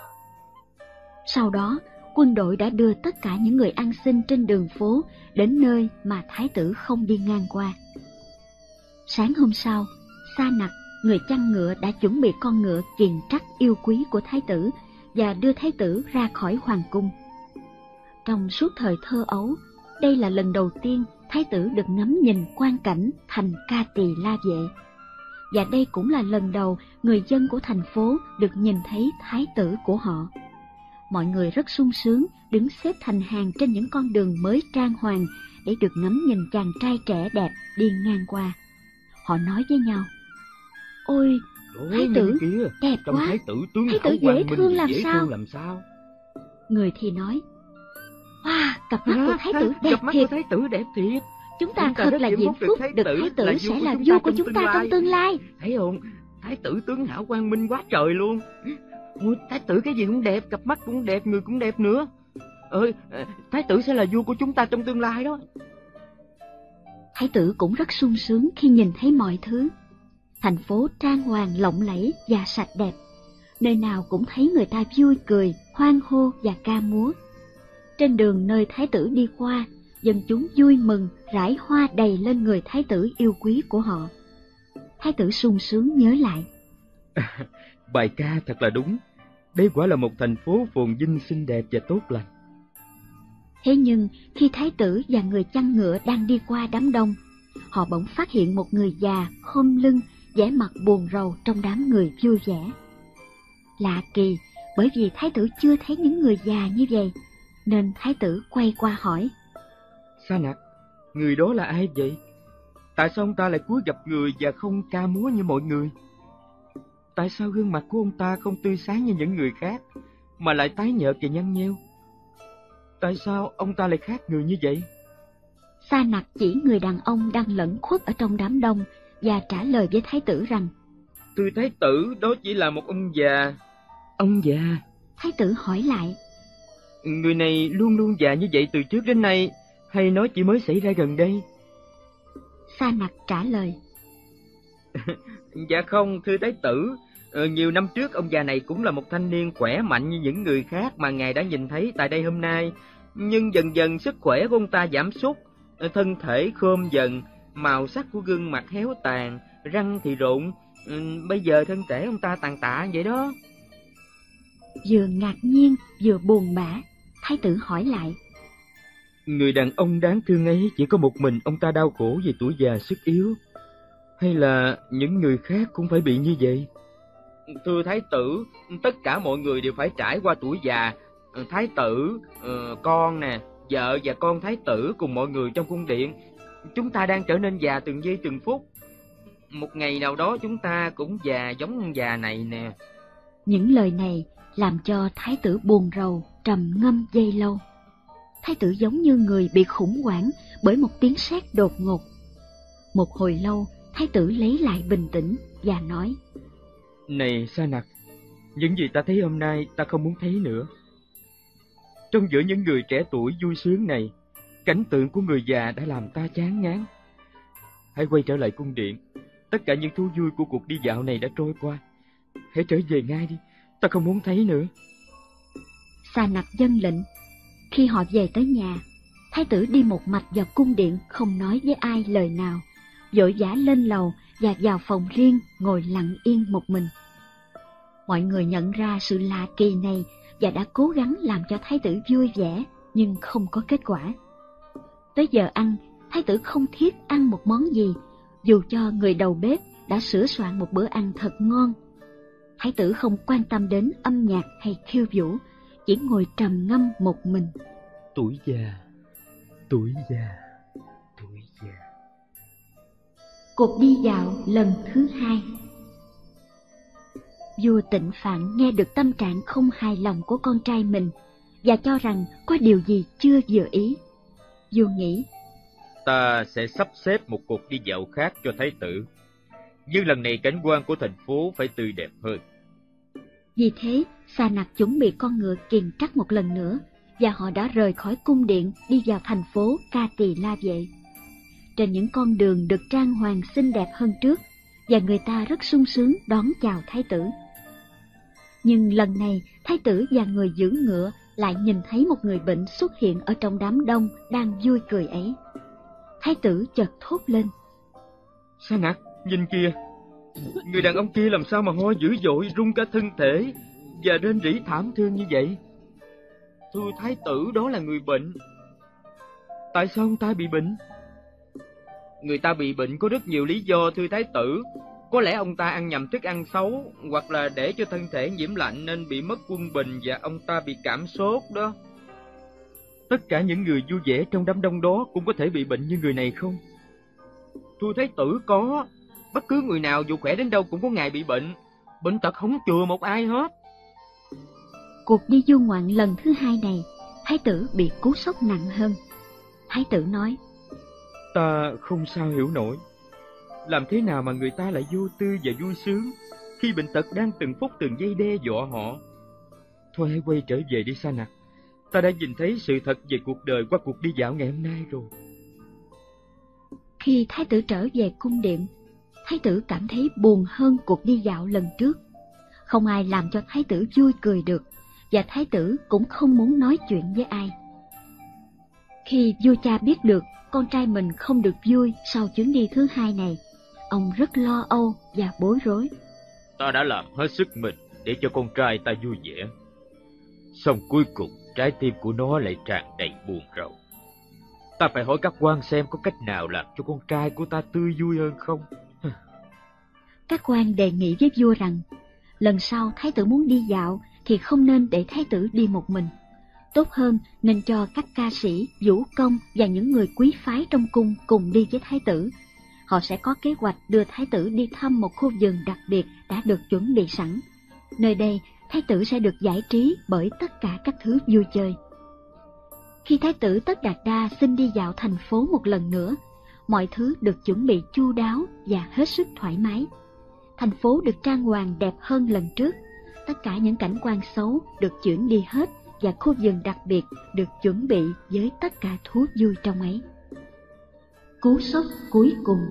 Sau đó, quân đội đã đưa tất cả những người ăn xin trên đường phố đến nơi mà thái tử không đi ngang qua. Sáng hôm sau, Sa Nặc, người chăn ngựa, đã chuẩn bị con ngựa kiền trắc yêu quý của thái tử và đưa thái tử ra khỏi hoàng cung. Trong suốt thời thơ ấu, đây là lần đầu tiên thái tử được ngắm nhìn quang cảnh thành Ca Tỳ La Vệ. Và đây cũng là lần đầu người dân của thành phố được nhìn thấy thái tử của họ. Mọi người rất sung sướng đứng xếp thành hàng trên những con đường mới trang hoàng để được ngắm nhìn chàng trai trẻ đẹp đi ngang qua. Họ nói với nhau: Ôi, thái tử kìa, đẹp trong quá, thái tử tướng thái tử dễ thương làm dễ sao. thương làm sao. Người thì nói: Wow, cặp mắt của thái tử đẹp Cặp mắt thiệt. của thái tử đẹp thiệt. Chúng ta Chúng ta thật rất là diễm diễm phúc được phúc thái được tử thái tử là sẽ vua là của vua chúng của ta chúng trong ta tương trong lai. tương lai. Thấy không? Thái tử tướng hảo quang minh quá trời luôn. Ôi, thái tử cái gì cũng đẹp, cặp mắt cũng đẹp, người cũng đẹp nữa. Ơi, thái tử sẽ là vua của chúng ta trong tương lai đó. Thái tử cũng rất sung sướng khi nhìn thấy mọi thứ. Thành phố trang hoàng lộng lẫy và sạch đẹp. Nơi nào cũng thấy người ta vui cười, hoan hô và ca múa. Trên đường nơi thái tử đi qua, dân chúng vui mừng rải hoa đầy lên người thái tử yêu quý của họ. Thái tử sung sướng nhớ lại: Bài ca thật là đúng. Đây quả là một thành phố phồn vinh xinh đẹp và tốt lành. Thế nhưng khi thái tử và người chăn ngựa đang đi qua đám đông, họ bỗng phát hiện một người già khom lưng, vẻ mặt buồn rầu trong đám người vui vẻ. Lạ kỳ, bởi vì thái tử chưa thấy những người già như vậy, nên thái tử quay qua hỏi: Sa Nặc, người đó là ai vậy? Tại sao ông ta lại cúi gặp người và không ca múa như mọi người? Tại sao gương mặt của ông ta không tươi sáng như những người khác, mà lại tái nhợt và nhăn nheo? Tại sao ông ta lại khác người như vậy? Sa Nặc chỉ người đàn ông đang lẫn khuất ở trong đám đông và trả lời với thái tử rằng: Thưa thái tử, đó chỉ là một ông già. Ông già? Thái tử hỏi lại: Người này luôn luôn già như vậy từ trước đến nay, hay nó chỉ mới xảy ra gần đây? Sa Nặc trả lời: Dạ không, thưa thái tử. Ờ, nhiều năm trước ông già này cũng là một thanh niên khỏe mạnh như những người khác mà ngài đã nhìn thấy tại đây hôm nay. Nhưng dần dần sức khỏe của ông ta giảm sút, thân thể khom dần, màu sắc của gương mặt héo tàn, răng thì rụng. Ừ, bây giờ thân thể ông ta tàn tạ vậy đó. Vừa ngạc nhiên vừa buồn bã, thái tử hỏi lại: Người đàn ông đáng thương ấy chỉ có một mình ông ta đau khổ vì tuổi già sức yếu, hay là những người khác cũng phải bị như vậy? Thưa thái tử, tất cả mọi người đều phải trải qua tuổi già. Thái tử, con nè, vợ và con thái tử cùng mọi người trong cung điện, chúng ta đang trở nên già từng giây từng phút. Một ngày nào đó chúng ta cũng già giống ông già này nè. Những lời này làm cho thái tử buồn rầu, trầm ngâm giây lâu. Thái tử giống như người bị khủng hoảng bởi một tiếng sét đột ngột. Một hồi lâu, thái tử lấy lại bình tĩnh và nói: Này Sa Nặc, những gì ta thấy hôm nay ta không muốn thấy nữa. Trong giữa những người trẻ tuổi vui sướng này, cảnh tượng của người già đã làm ta chán ngán. Hãy quay trở lại cung điện. Tất cả những thú vui của cuộc đi dạo này đã trôi qua. Hãy trở về ngay đi, ta không muốn thấy nữa. Sa Nặc vâng lệnh. Khi họ về tới nhà, thái tử đi một mạch vào cung điện, không nói với ai lời nào, vội vã lên lầu và vào phòng riêng ngồi lặng yên một mình. Mọi người nhận ra sự lạ kỳ này và đã cố gắng làm cho thái tử vui vẻ, nhưng không có kết quả. Tới giờ ăn, thái tử không thiết ăn một món gì, dù cho người đầu bếp đã sửa soạn một bữa ăn thật ngon. Thái tử không quan tâm đến âm nhạc hay khiêu vũ, chỉ ngồi trầm ngâm một mình. Tuổi già, tuổi già, tuổi già. Cuộc đi dạo lần thứ hai. Vua Tịnh Phạn nghe được tâm trạng không hài lòng của con trai mình và cho rằng có điều gì chưa vừa ý. Vua nghĩ: Ta sẽ sắp xếp một cuộc đi dạo khác cho thái tử, nhưng lần này cảnh quan của thành phố phải tươi đẹp hơn. Vì thế, Sa Nặc chuẩn bị con ngựa kiền trắc một lần nữa, và họ đã rời khỏi cung điện đi vào thành phố Ca Tỳ La Vệ. Trên những con đường được trang hoàng xinh đẹp hơn trước, và người ta rất sung sướng đón chào thái tử. Nhưng lần này, thái tử và người giữ ngựa lại nhìn thấy một người bệnh xuất hiện ở trong đám đông đang vui cười ấy. Thái tử chợt thốt lên: Sa Nặc, nhìn kìa! Người đàn ông kia làm sao mà ho dữ dội, run cả thân thể và rên rỉ thảm thương như vậy? Thưa thái tử, đó là người bệnh. Tại sao ông ta bị bệnh? Người ta bị bệnh có rất nhiều lý do, thưa thái tử. Có lẽ ông ta ăn nhầm thức ăn xấu, hoặc là để cho thân thể nhiễm lạnh nên bị mất quân bình và ông ta bị cảm sốt đó. Tất cả những người vui vẻ trong đám đông đó cũng có thể bị bệnh như người này không? Thưa thái tử, có. Bất cứ người nào dù khỏe đến đâu cũng có ngày bị bệnh. Bệnh tật không chừa một ai hết. Cuộc đi du ngoạn lần thứ hai này, thái tử bị cú sốc nặng hơn. Thái tử nói: Ta không sao hiểu nổi. Làm thế nào mà người ta lại vô tư và vui sướng khi bệnh tật đang từng phút từng giây đe dọa họ? Thôi hãy quay trở về đi Sa Nặc. Ta đã nhìn thấy sự thật về cuộc đời qua cuộc đi dạo ngày hôm nay rồi. Khi thái tử trở về cung điện, thái tử cảm thấy buồn hơn cuộc đi dạo lần trước. Không ai làm cho thái tử vui cười được, và thái tử cũng không muốn nói chuyện với ai. Khi vua cha biết được con trai mình không được vui sau chuyến đi thứ hai này, ông rất lo âu và bối rối. Ta đã làm hết sức mình để cho con trai ta vui vẻ, song cuối cùng trái tim của nó lại tràn đầy buồn rầu. Ta phải hỏi các quan xem có cách nào làm cho con trai của ta tươi vui hơn không. Các quan đề nghị với vua rằng lần sau thái tử muốn đi dạo thì không nên để thái tử đi một mình. Tốt hơn nên cho các ca sĩ, vũ công và những người quý phái trong cung cùng đi với thái tử. Họ sẽ có kế hoạch đưa thái tử đi thăm một khu vườn đặc biệt đã được chuẩn bị sẵn. Nơi đây, thái tử sẽ được giải trí bởi tất cả các thứ vui chơi. Khi thái tử Tất Đạt Đa xin đi dạo thành phố một lần nữa, mọi thứ được chuẩn bị chu đáo và hết sức thoải mái. Thành phố được trang hoàng đẹp hơn lần trước, tất cả những cảnh quan xấu được chuyển đi hết và khu vườn đặc biệt được chuẩn bị với tất cả thú vui trong ấy. Cú sốc cuối cùng.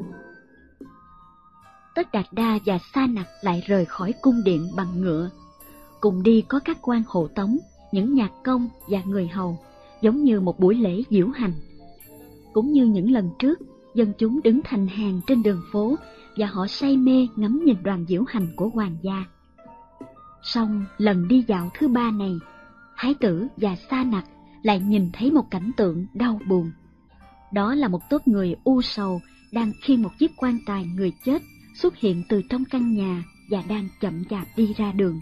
Tất Đạt Đa và Sa Nặc lại rời khỏi cung điện bằng ngựa. Cùng đi có các quan hộ tống, những nhạc công và người hầu, giống như một buổi lễ diễu hành. Cũng như những lần trước, dân chúng đứng thành hàng trên đường phố và họ say mê ngắm nhìn đoàn diễu hành của hoàng gia. Song lần đi dạo thứ ba này, thái tử và Sa Nặc lại nhìn thấy một cảnh tượng đau buồn. Đó là một tốp người u sầu đang khiêng một chiếc quan tài người chết xuất hiện từ trong căn nhà và đang chậm chạp đi ra đường.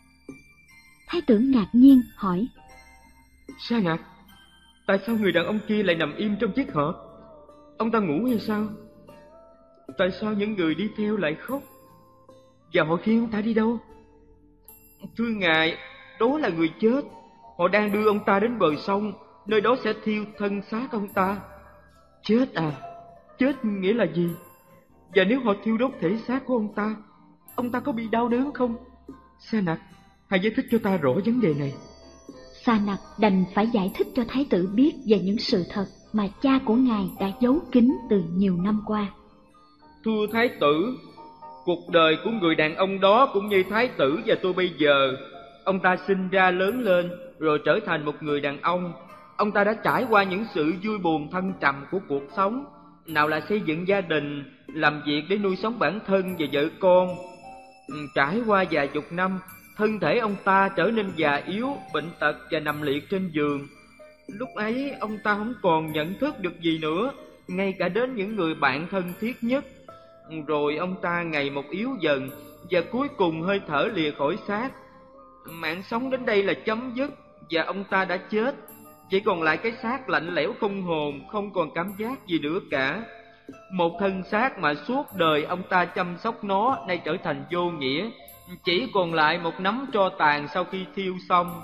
Thái tử ngạc nhiên hỏi: Sa Nặc, tại sao người đàn ông kia lại nằm im trong chiếc hộp? Ông ta ngủ hay sao? Tại sao những người đi theo lại khóc? Và họ khiêng ông ta đi đâu? Thưa ngài, đó là người chết. Họ đang đưa ông ta đến bờ sông, nơi đó sẽ thiêu thân xác ông ta. Chết à? Chết nghĩa là gì? Và nếu họ thiêu đốt thể xác của ông ta, ông ta có bị đau đớn không? Sa Nặc, hãy giải thích cho ta rõ vấn đề này. Sa Nặc đành phải giải thích cho thái tử biết về những sự thật mà cha của ngài đã giấu kín từ nhiều năm qua. Thưa thái tử, cuộc đời của người đàn ông đó cũng như thái tử và tôi bây giờ. Ông ta sinh ra lớn lên rồi trở thành một người đàn ông. Ông ta đã trải qua những sự vui buồn thăng trầm của cuộc sống, nào là xây dựng gia đình, làm việc để nuôi sống bản thân và vợ con. Trải qua vài chục năm, thân thể ông ta trở nên già yếu, bệnh tật và nằm liệt trên giường. Lúc ấy ông ta không còn nhận thức được gì nữa, ngay cả đến những người bạn thân thiết nhất. Rồi ông ta ngày một yếu dần và cuối cùng hơi thở lìa khỏi xác. Mạng sống đến đây là chấm dứt và ông ta đã chết. Chỉ còn lại cái xác lạnh lẽo không hồn, không còn cảm giác gì nữa cả. Một thân xác mà suốt đời ông ta chăm sóc nó nay trở thành vô nghĩa, chỉ còn lại một nắm tro tàn sau khi thiêu xong.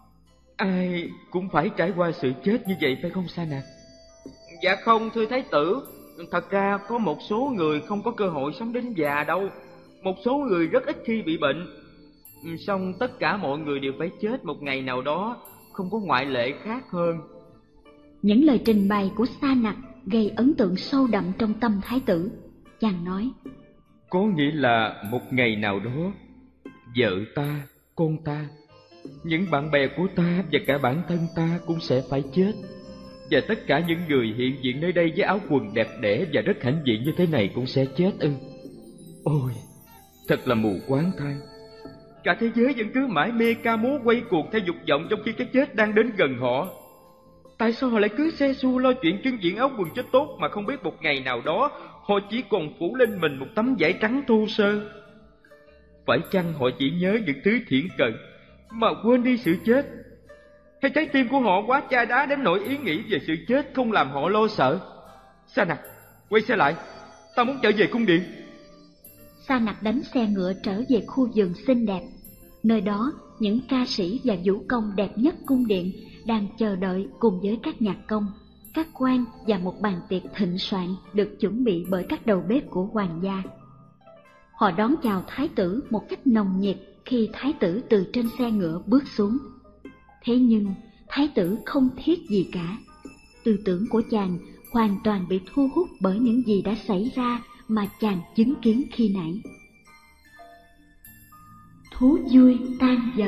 Ai cũng phải trải qua sự chết như vậy phải không Sa Nặc? Dạ không thưa thái tử. Thật ra có một số người không có cơ hội sống đến già đâu. Một số người rất ít khi bị bệnh. Song tất cả mọi người đều phải chết một ngày nào đó, không có ngoại lệ khác hơn. Những lời trình bày của Sa Nặc gây ấn tượng sâu đậm trong tâm thái tử. Chàng nói: Có nghĩa là một ngày nào đó, vợ ta, con ta, những bạn bè của ta và cả bản thân ta cũng sẽ phải chết. Và tất cả những người hiện diện nơi đây với áo quần đẹp đẽ và rất hãnh diện như thế này cũng sẽ chết ư? Ôi, thật là mù quáng thay. Cả thế giới vẫn cứ mãi mê ca múa quay cuồng theo dục vọng, trong khi cái chết đang đến gần họ. Tại sao họ lại cứ xe xu lo chuyện trưng diện áo quần cho tốt, mà không biết một ngày nào đó họ chỉ còn phủ lên mình một tấm vải trắng thô sơ? Phải chăng họ chỉ nhớ những thứ thiển cận mà quên đi sự chết? Hay trái tim của họ quá chai đá đến nỗi ý nghĩ về sự chết không làm họ lo sợ? Sa Nặc, quay xe lại, ta muốn trở về cung điện. Sa Nặc đánh xe ngựa trở về khu vườn xinh đẹp. Nơi đó, những ca sĩ và vũ công đẹp nhất cung điện đang chờ đợi cùng với các nhạc công, các quan và một bàn tiệc thịnh soạn được chuẩn bị bởi các đầu bếp của hoàng gia. Họ đón chào thái tử một cách nồng nhiệt khi thái tử từ trên xe ngựa bước xuống. Thế nhưng thái tử không thiết gì cả. Tư tưởng của chàng hoàn toàn bị thu hút bởi những gì đã xảy ra mà chàng chứng kiến khi nãy. Thú vui tan dần.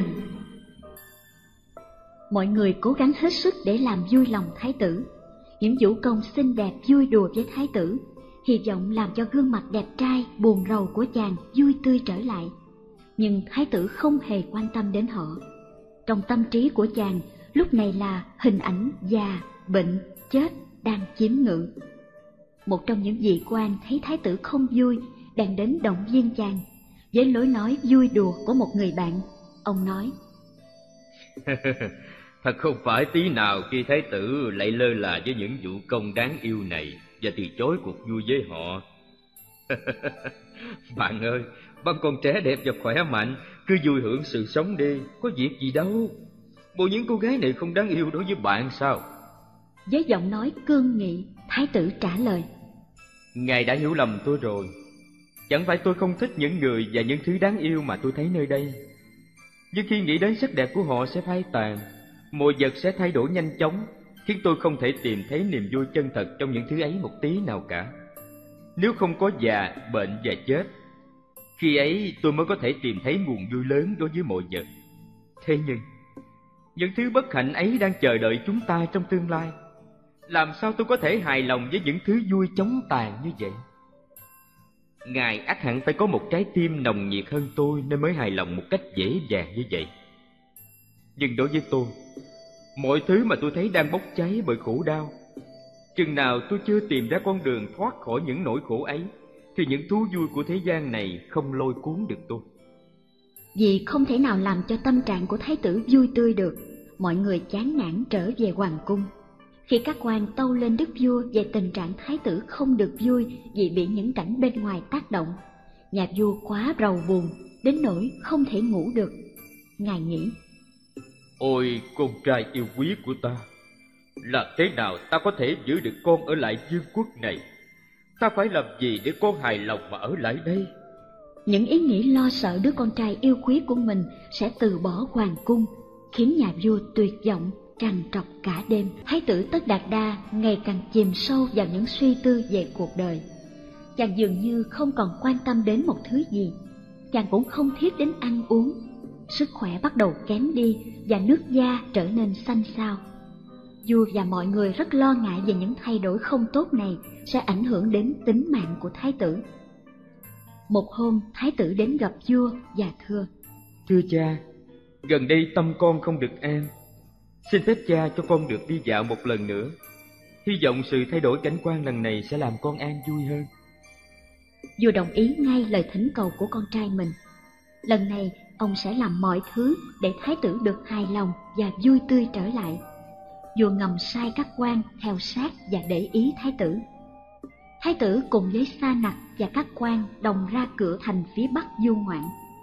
Mọi người cố gắng hết sức để làm vui lòng thái tử. Những vũ công xinh đẹp vui đùa với thái tử, hy vọng làm cho gương mặt đẹp trai buồn rầu của chàng vui tươi trở lại. Nhưng thái tử không hề quan tâm đến họ. Trong tâm trí của chàng lúc này là hình ảnh già, bệnh, chết đang chiếm ngự. Một trong những vị quan thấy thái tử không vui, đang đến động viên chàng. Với lối nói vui đùa của một người bạn, ông nói: Thật không phải tí nào khi thái tử lại lơ là với những vũ công đáng yêu này và từ chối cuộc vui với họ. Bạn ơi, bạn còn trẻ đẹp và khỏe mạnh, cứ vui hưởng sự sống đi, có việc gì đâu. Bộ những cô gái này không đáng yêu đối với bạn sao? Với giọng nói cương nghị, thái tử trả lời: Ngài đã hiểu lầm tôi rồi. Chẳng phải tôi không thích những người và những thứ đáng yêu mà tôi thấy nơi đây, nhưng khi nghĩ đến sắc đẹp của họ sẽ phai tàn, mọi vật sẽ thay đổi nhanh chóng, khiến tôi không thể tìm thấy niềm vui chân thật trong những thứ ấy một tí nào cả. Nếu không có già, bệnh và chết, khi ấy tôi mới có thể tìm thấy nguồn vui lớn đối với mọi vật. Thế nhưng những thứ bất hạnh ấy đang chờ đợi chúng ta trong tương lai. Làm sao tôi có thể hài lòng với những thứ vui chóng tàn như vậy? Ngài ắt hẳn phải có một trái tim nồng nhiệt hơn tôi nên mới hài lòng một cách dễ dàng như vậy. Nhưng đối với tôi, mọi thứ mà tôi thấy đang bốc cháy bởi khổ đau. Chừng nào tôi chưa tìm ra con đường thoát khỏi những nỗi khổ ấy, thì những thú vui của thế gian này không lôi cuốn được tôi. Vì không thể nào làm cho tâm trạng của thái tử vui tươi được, mọi người chán nản trở về hoàng cung. Khi các quan tâu lên đức vua về tình trạng thái tử không được vui vì bị những cảnh bên ngoài tác động, nhà vua quá rầu buồn đến nỗi không thể ngủ được. Ngài nghĩ: Ôi con trai yêu quý của ta, làm thế nào ta có thể giữ được con ở lại vương quốc này? Ta phải làm gì để con hài lòng mà ở lại đây? Những ý nghĩ lo sợ đứa con trai yêu quý của mình sẽ từ bỏ hoàng cung khiến nhà vua tuyệt vọng, trằn trọc cả đêm. Thái tử Tất Đạt Đa ngày càng chìm sâu vào những suy tư về cuộc đời. Chàng dường như không còn quan tâm đến một thứ gì. Chàng cũng không thiết đến ăn uống. Sức khỏe bắt đầu kém đi và nước da trở nên xanh xao. Vua và mọi người rất lo ngại về những thay đổi không tốt này sẽ ảnh hưởng đến tính mạng của thái tử. Một hôm, thái tử đến gặp vua và thưa: Thưa cha, gần đây tâm con không được an. Xin phép cha cho con được đi dạo một lần nữa. Hy vọng sự thay đổi cảnh quan lần này sẽ làm con an vui hơn. Vua đồng ý ngay lời thỉnh cầu của con trai mình. Lần này, ông sẽ làm mọi thứ để thái tử được hài lòng và vui tươi trở lại. Vua ngầm sai các quan theo sát và để ý thái tử. Thái tử cùng với Sa Nặc và các quan đồng ra cửa thành phía bắc du ngoạn.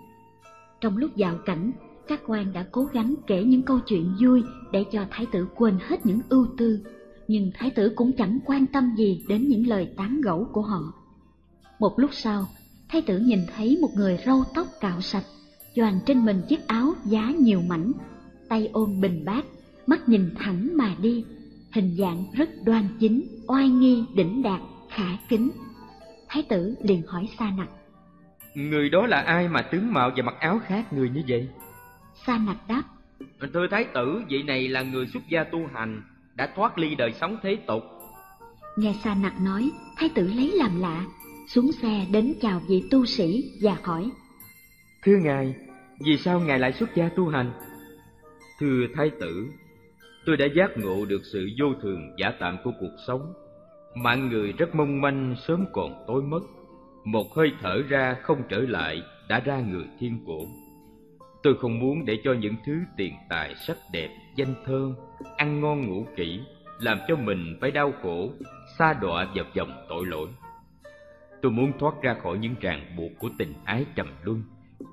Trong lúc dạo cảnh, các quan đã cố gắng kể những câu chuyện vui để cho thái tử quên hết những ưu tư, nhưng thái tử cũng chẳng quan tâm gì đến những lời tán gẫu của họ. Một lúc sau, thái tử nhìn thấy một người râu tóc cạo sạch, choàng trên mình chiếc áo giá nhiều mảnh, tay ôm bình bát, mắt nhìn thẳng mà đi, hình dạng rất đoan chính, oai nghi, đỉnh đạt, khả kính. Thái tử liền hỏi Sa Nặc: Người đó là ai mà tướng mạo và mặc áo khác người như vậy? Sa Nặc đáp: Thưa thái tử, vị này là người xuất gia tu hành, đã thoát ly đời sống thế tục. Nghe Sa Nặc nói, thái tử lấy làm lạ, xuống xe đến chào vị tu sĩ và hỏi: Thưa ngài, vì sao ngài lại xuất gia tu hành? Thưa thái tử, tôi đã giác ngộ được sự vô thường giả tạm của cuộc sống. Mạng người rất mong manh, sớm còn tối mất. Một hơi thở ra không trở lại đã ra người thiên cổ. Tôi không muốn để cho những thứ tiền tài, sắc đẹp, danh thơm, ăn ngon ngủ kỹ làm cho mình phải đau khổ, sa đọa vào vòng tội lỗi. Tôi muốn thoát ra khỏi những ràng buộc của tình ái trầm luân,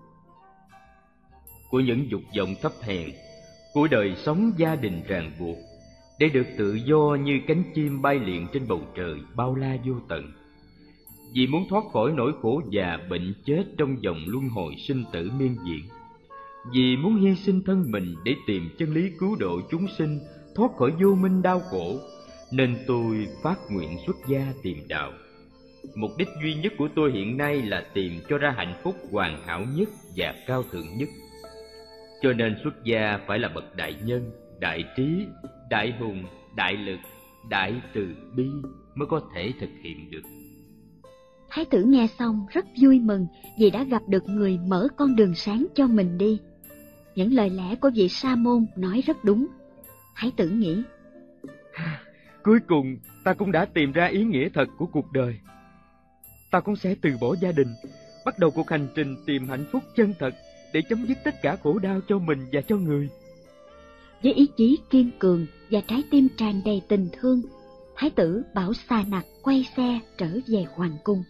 của những dục vọng thấp hèn, của đời sống gia đình ràng buộc, để được tự do như cánh chim bay lượn trên bầu trời bao la vô tận. Vì muốn thoát khỏi nỗi khổ già bệnh chết trong vòng luân hồi sinh tử miên diện, vì muốn hy sinh thân mình để tìm chân lý cứu độ chúng sinh thoát khỏi vô minh đau khổ, nên tôi phát nguyện xuất gia tìm đạo. Mục đích duy nhất của tôi hiện nay là tìm cho ra hạnh phúc hoàn hảo nhất và cao thượng nhất. Cho nên xuất gia phải là bậc đại nhân, đại trí, đại hùng, đại lực, đại từ bi mới có thể thực hiện được. Thái tử nghe xong rất vui mừng vì đã gặp được người mở con đường sáng cho mình đi. Những lời lẽ của vị sa môn nói rất đúng. Thái tử nghĩ: Cuối cùng ta cũng đã tìm ra ý nghĩa thật của cuộc đời. Ta cũng sẽ từ bỏ gia đình, bắt đầu cuộc hành trình tìm hạnh phúc chân thật để chấm dứt tất cả khổ đau cho mình và cho người. Với ý chí kiên cường và trái tim tràn đầy tình thương, thái tử bảo Sa Nặc quay xe trở về hoàng cung.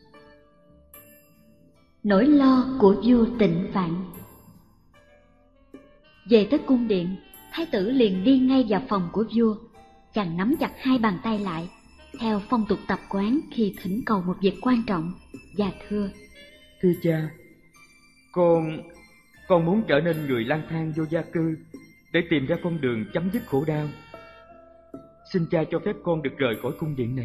Nỗi lo của vua Tịnh Vạn. Về tới cung điện, thái tử liền đi ngay vào phòng của vua. Chàng nắm chặt hai bàn tay lại, theo phong tục tập quán khi thỉnh cầu một việc quan trọng, và thưa: Thưa cha, con con muốn trở nên người lang thang vô gia cư để tìm ra con đường chấm dứt khổ đau. Xin cha cho phép con được rời khỏi cung điện này.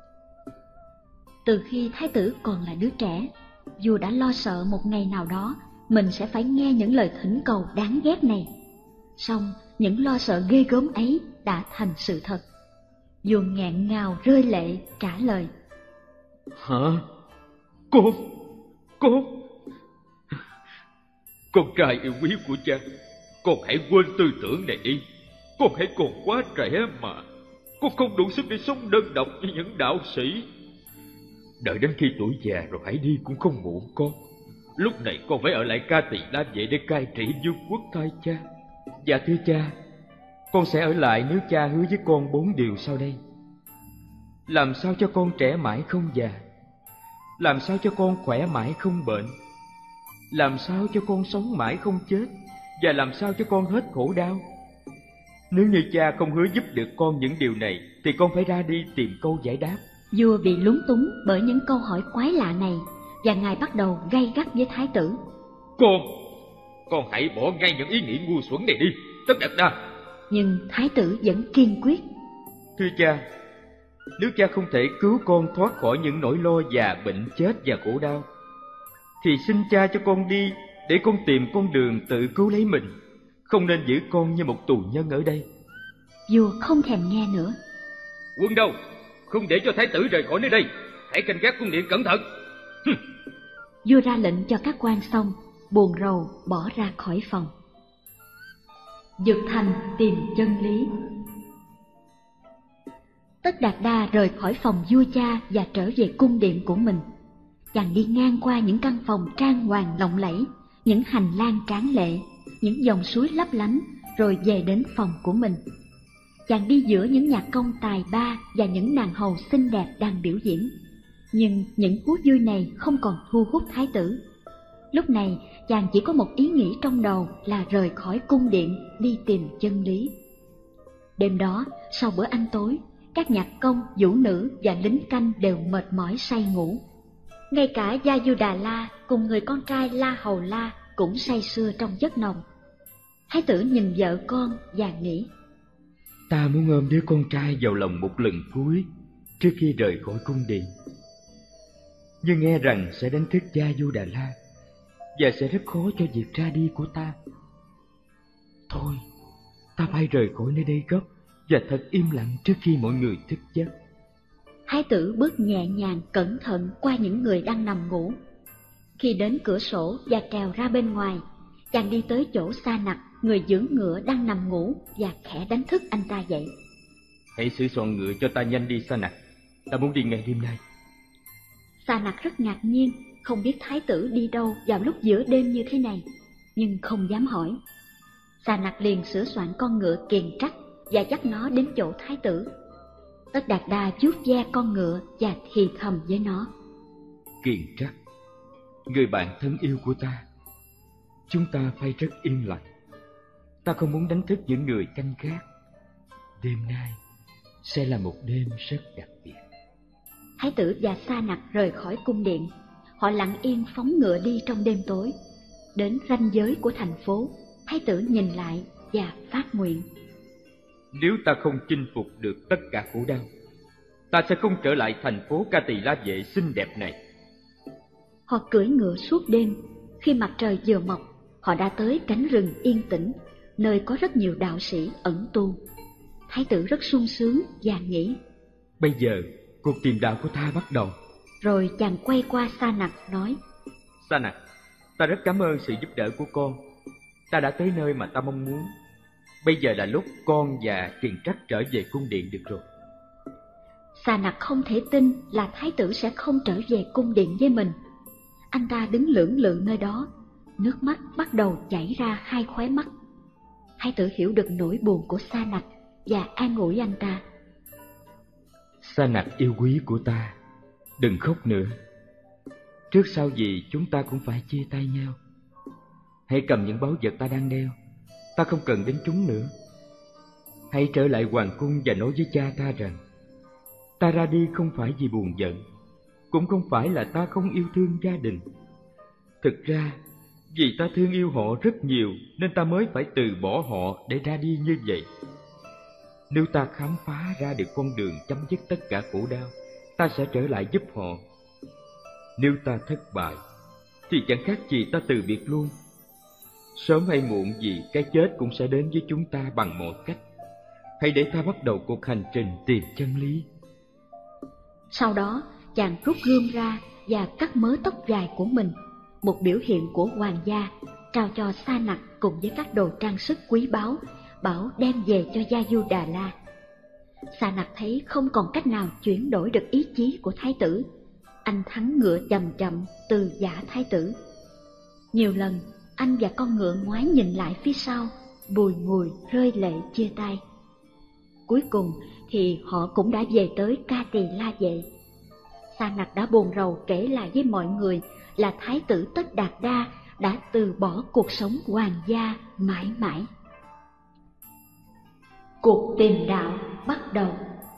Từ khi thái tử còn là đứa trẻ, vua đã lo sợ một ngày nào đó mình sẽ phải nghe những lời thỉnh cầu đáng ghét này. Song những lo sợ ghê gớm ấy đã thành sự thật. Vua nghẹn ngào rơi lệ trả lời: Hả? Con, con, con trai yêu quý của cha, con hãy quên tư tưởng này đi. Con hãy còn quá trẻ mà. Con không đủ sức để sống đơn độc như những đạo sĩ. Đợi đến khi tuổi già rồi hãy đi cũng không muộn con. Lúc này con phải ở lại Ca Tỳ La Vệ để cai trị vương quốc thay cha. Dạ thưa cha, con sẽ ở lại nếu cha hứa với con bốn điều sau đây. Làm sao cho con trẻ mãi không già? Làm sao cho con khỏe mãi không bệnh? Làm sao cho con sống mãi không chết? Và làm sao cho con hết khổ đau? Nếu như cha không hứa giúp được con những điều này thì con phải ra đi tìm câu giải đáp. Vua bị lúng túng bởi những câu hỏi quái lạ này, và ngài bắt đầu gay gắt với thái tử. Con, con hãy bỏ ngay những ý nghĩ ngu xuẩn này đi, Tất Đạt Đa. Nhưng thái tử vẫn kiên quyết. Thưa cha, nếu cha không thể cứu con thoát khỏi những nỗi lo già, bệnh, chết và khổ đau, thì xin cha cho con đi để con tìm con đường tự cứu lấy mình. Không nên giữ con như một tù nhân ở đây. Vua không thèm nghe nữa. Quân đâu? Không để cho thái tử rời khỏi nơi đây. Hãy canh gác cung điện cẩn thận. Vua ra lệnh cho các quan xong, buồn rầu bỏ ra khỏi phòng. Dực Thành tìm chân lý. Tất Đạt Đa rời khỏi phòng vua cha và trở về cung điện của mình. Chàng đi ngang qua những căn phòng trang hoàng lộng lẫy, những hành lang tráng lệ, những dòng suối lấp lánh, rồi về đến phòng của mình. Chàng đi giữa những nhạc công tài ba và những nàng hầu xinh đẹp đang biểu diễn. Nhưng những thú vui này không còn thu hút thái tử. Lúc này chàng chỉ có một ý nghĩ trong đầu là rời khỏi cung điện đi tìm chân lý. Đêm đó, sau bữa ăn tối, các nhạc công, vũ nữ và lính canh đều mệt mỏi say ngủ. Ngay cả Gia Du Đà La cùng người con trai La Hầu La cũng say sưa trong giấc nồng. Thái tử nhìn vợ con và nghĩ: Ta muốn ôm đứa con trai vào lòng một lần cuối trước khi rời khỏi cung điện. Nhưng nghe rằng sẽ đánh thức Gia Du Đà La và sẽ rất khó cho việc ra đi của ta. Thôi, ta phải rời khỏi nơi đây gấp và thật im lặng trước khi mọi người thức giấc. Thái tử bước nhẹ nhàng cẩn thận qua những người đang nằm ngủ. Khi đến cửa sổ và trèo ra bên ngoài, chàng đi tới chỗ Sa Nặc, người dưỡng ngựa đang nằm ngủ, và khẽ đánh thức anh ta dậy. Hãy sửa soạn ngựa cho ta nhanh đi Sa Nặc, ta muốn đi ngay đêm nay. Sa Nặc rất ngạc nhiên, không biết thái tử đi đâu vào lúc giữa đêm như thế này, nhưng không dám hỏi. Sa Nặc liền sửa soạn con ngựa kiền trắc và dắt nó đến chỗ thái tử. Tất Đạt Đa vuốt ve con ngựa và thì thầm với nó: Kiền trắc, người bạn thân yêu của ta, chúng ta phải rất yên lặng. Ta không muốn đánh thức những người canh gác. Đêm nay sẽ là một đêm rất đặc biệt. Thái tử và Sa Nặc rời khỏi cung điện. Họ lặng yên phóng ngựa đi trong đêm tối. Đến ranh giới của thành phố, thái tử nhìn lại và phát nguyện: Nếu ta không chinh phục được tất cả khổ đau, ta sẽ không trở lại thành phố Ca Tỳ La Vệ xinh đẹp này. Họ cưỡi ngựa suốt đêm. Khi mặt trời vừa mọc, họ đã tới cánh rừng yên tĩnh, nơi có rất nhiều đạo sĩ ẩn tu. Thái tử rất sung sướng và nghĩ: Bây giờ cuộc tìm đạo của ta bắt đầu. Rồi chàng quay qua Sa Nặc nói: Sa Nặc, ta rất cảm ơn sự giúp đỡ của con. Ta đã tới nơi mà ta mong muốn. Bây giờ là lúc con và Kiền Trắc trở về cung điện được rồi. Sa Nặc không thể tin là thái tử sẽ không trở về cung điện với mình. Anh ta đứng lưỡng lự nơi đó, nước mắt bắt đầu chảy ra hai khóe mắt. Thái tử hiểu được nỗi buồn của Sa Nặc và an ủi anh ta: Sa Nặc yêu quý của ta, đừng khóc nữa. Trước sau gì chúng ta cũng phải chia tay nhau. Hãy cầm những báu vật ta đang đeo, ta không cần đến chúng nữa. hãy trở lại hoàng cung và nói với cha ta rằng ta ra đi không phải vì buồn giận, cũng không phải là ta không yêu thương gia đình. Thực ra, vì ta thương yêu họ rất nhiều nên ta mới phải từ bỏ họ để ra đi như vậy. Nếu ta khám phá ra được con đường chấm dứt tất cả khổ đau, ta sẽ trở lại giúp họ. Nếu ta thất bại, thì chẳng khác gì ta từ biệt luôn. Sớm hay muộn gì cái chết cũng sẽ đến với chúng ta bằng mọi cách. Hãy để ta bắt đầu cuộc hành trình tìm chân lý. Sau đó, chàng rút gươm ra và cắt mớ tóc dài của mình, một biểu hiện của hoàng gia, trao cho Sa Nặc cùng với các đồ trang sức quý báu, bảo đem về cho Gia Du Đà La. Sa Nặc thấy không còn cách nào chuyển đổi được ý chí của thái tử. Anh thắng ngựa chậm chậm từ giả thái tử. Nhiều lần, anh và con ngựa ngoái nhìn lại phía sau, bùi ngùi rơi lệ chia tay. Cuối cùng thì họ cũng đã về tới Ca Tỳ La Vệ. Sa Nặc đã buồn rầu kể lại với mọi người là thái tử Tất Đạt Đa đã từ bỏ cuộc sống hoàng gia mãi mãi. Cuộc tìm đạo bắt đầu.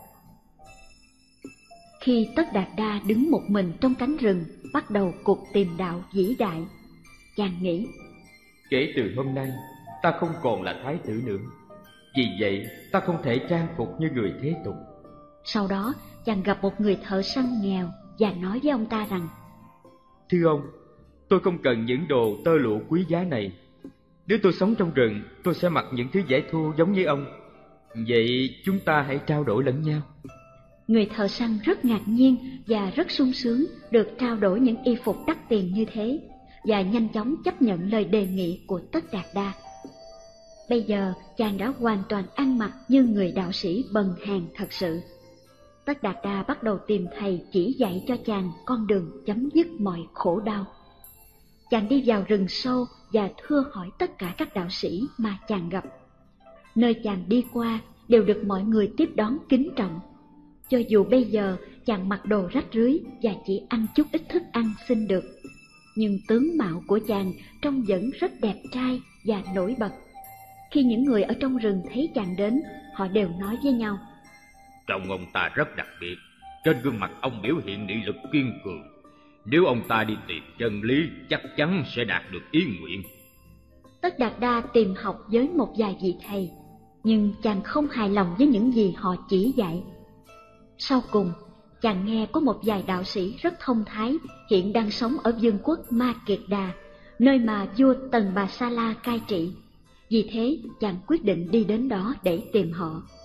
Khi Tất Đạt Đa đứng một mình trong cánh rừng bắt đầu cuộc tìm đạo vĩ đại, chàng nghĩ: kể từ hôm nay ta không còn là thái tử nữa, vì vậy ta không thể trang phục như người thế tục. Sau đó chàng gặp một người thợ săn nghèo và nói với ông ta rằng: thưa ông, tôi không cần những đồ tơ lụa quý giá này. Nếu tôi sống trong rừng, tôi sẽ mặc những thứ dễ thô giống như ông. Vậy chúng ta hãy trao đổi lẫn nhau. Người thợ săn rất ngạc nhiên và rất sung sướng được trao đổi những y phục đắt tiền như thế, và nhanh chóng chấp nhận lời đề nghị của Tất Đạt Đa. Bây giờ chàng đã hoàn toàn ăn mặc như người đạo sĩ bần hàn thật sự. Tất Đạt Đa bắt đầu tìm thầy chỉ dạy cho chàng con đường chấm dứt mọi khổ đau. Chàng đi vào rừng sâu và thưa hỏi tất cả các đạo sĩ mà chàng gặp. Nơi chàng đi qua đều được mọi người tiếp đón kính trọng. Cho dù bây giờ chàng mặc đồ rách rưới và chỉ ăn chút ít thức ăn xin được, nhưng tướng mạo của chàng trông vẫn rất đẹp trai và nổi bật. Khi những người ở trong rừng thấy chàng đến, họ đều nói với nhau: trông ông ta rất đặc biệt, trên gương mặt ông biểu hiện nghị lực kiên cường. Nếu ông ta đi tìm chân lý, chắc chắn sẽ đạt được ý nguyện. Tất Đạt Đa tìm học với một vài vị thầy, nhưng chàng không hài lòng với những gì họ chỉ dạy. Sau cùng, chàng nghe có một vài đạo sĩ rất thông thái hiện đang sống ở vương quốc Ma Kiệt Đà, nơi mà vua Tần Bà Sa La cai trị. Vì thế, chàng quyết định đi đến đó để tìm họ.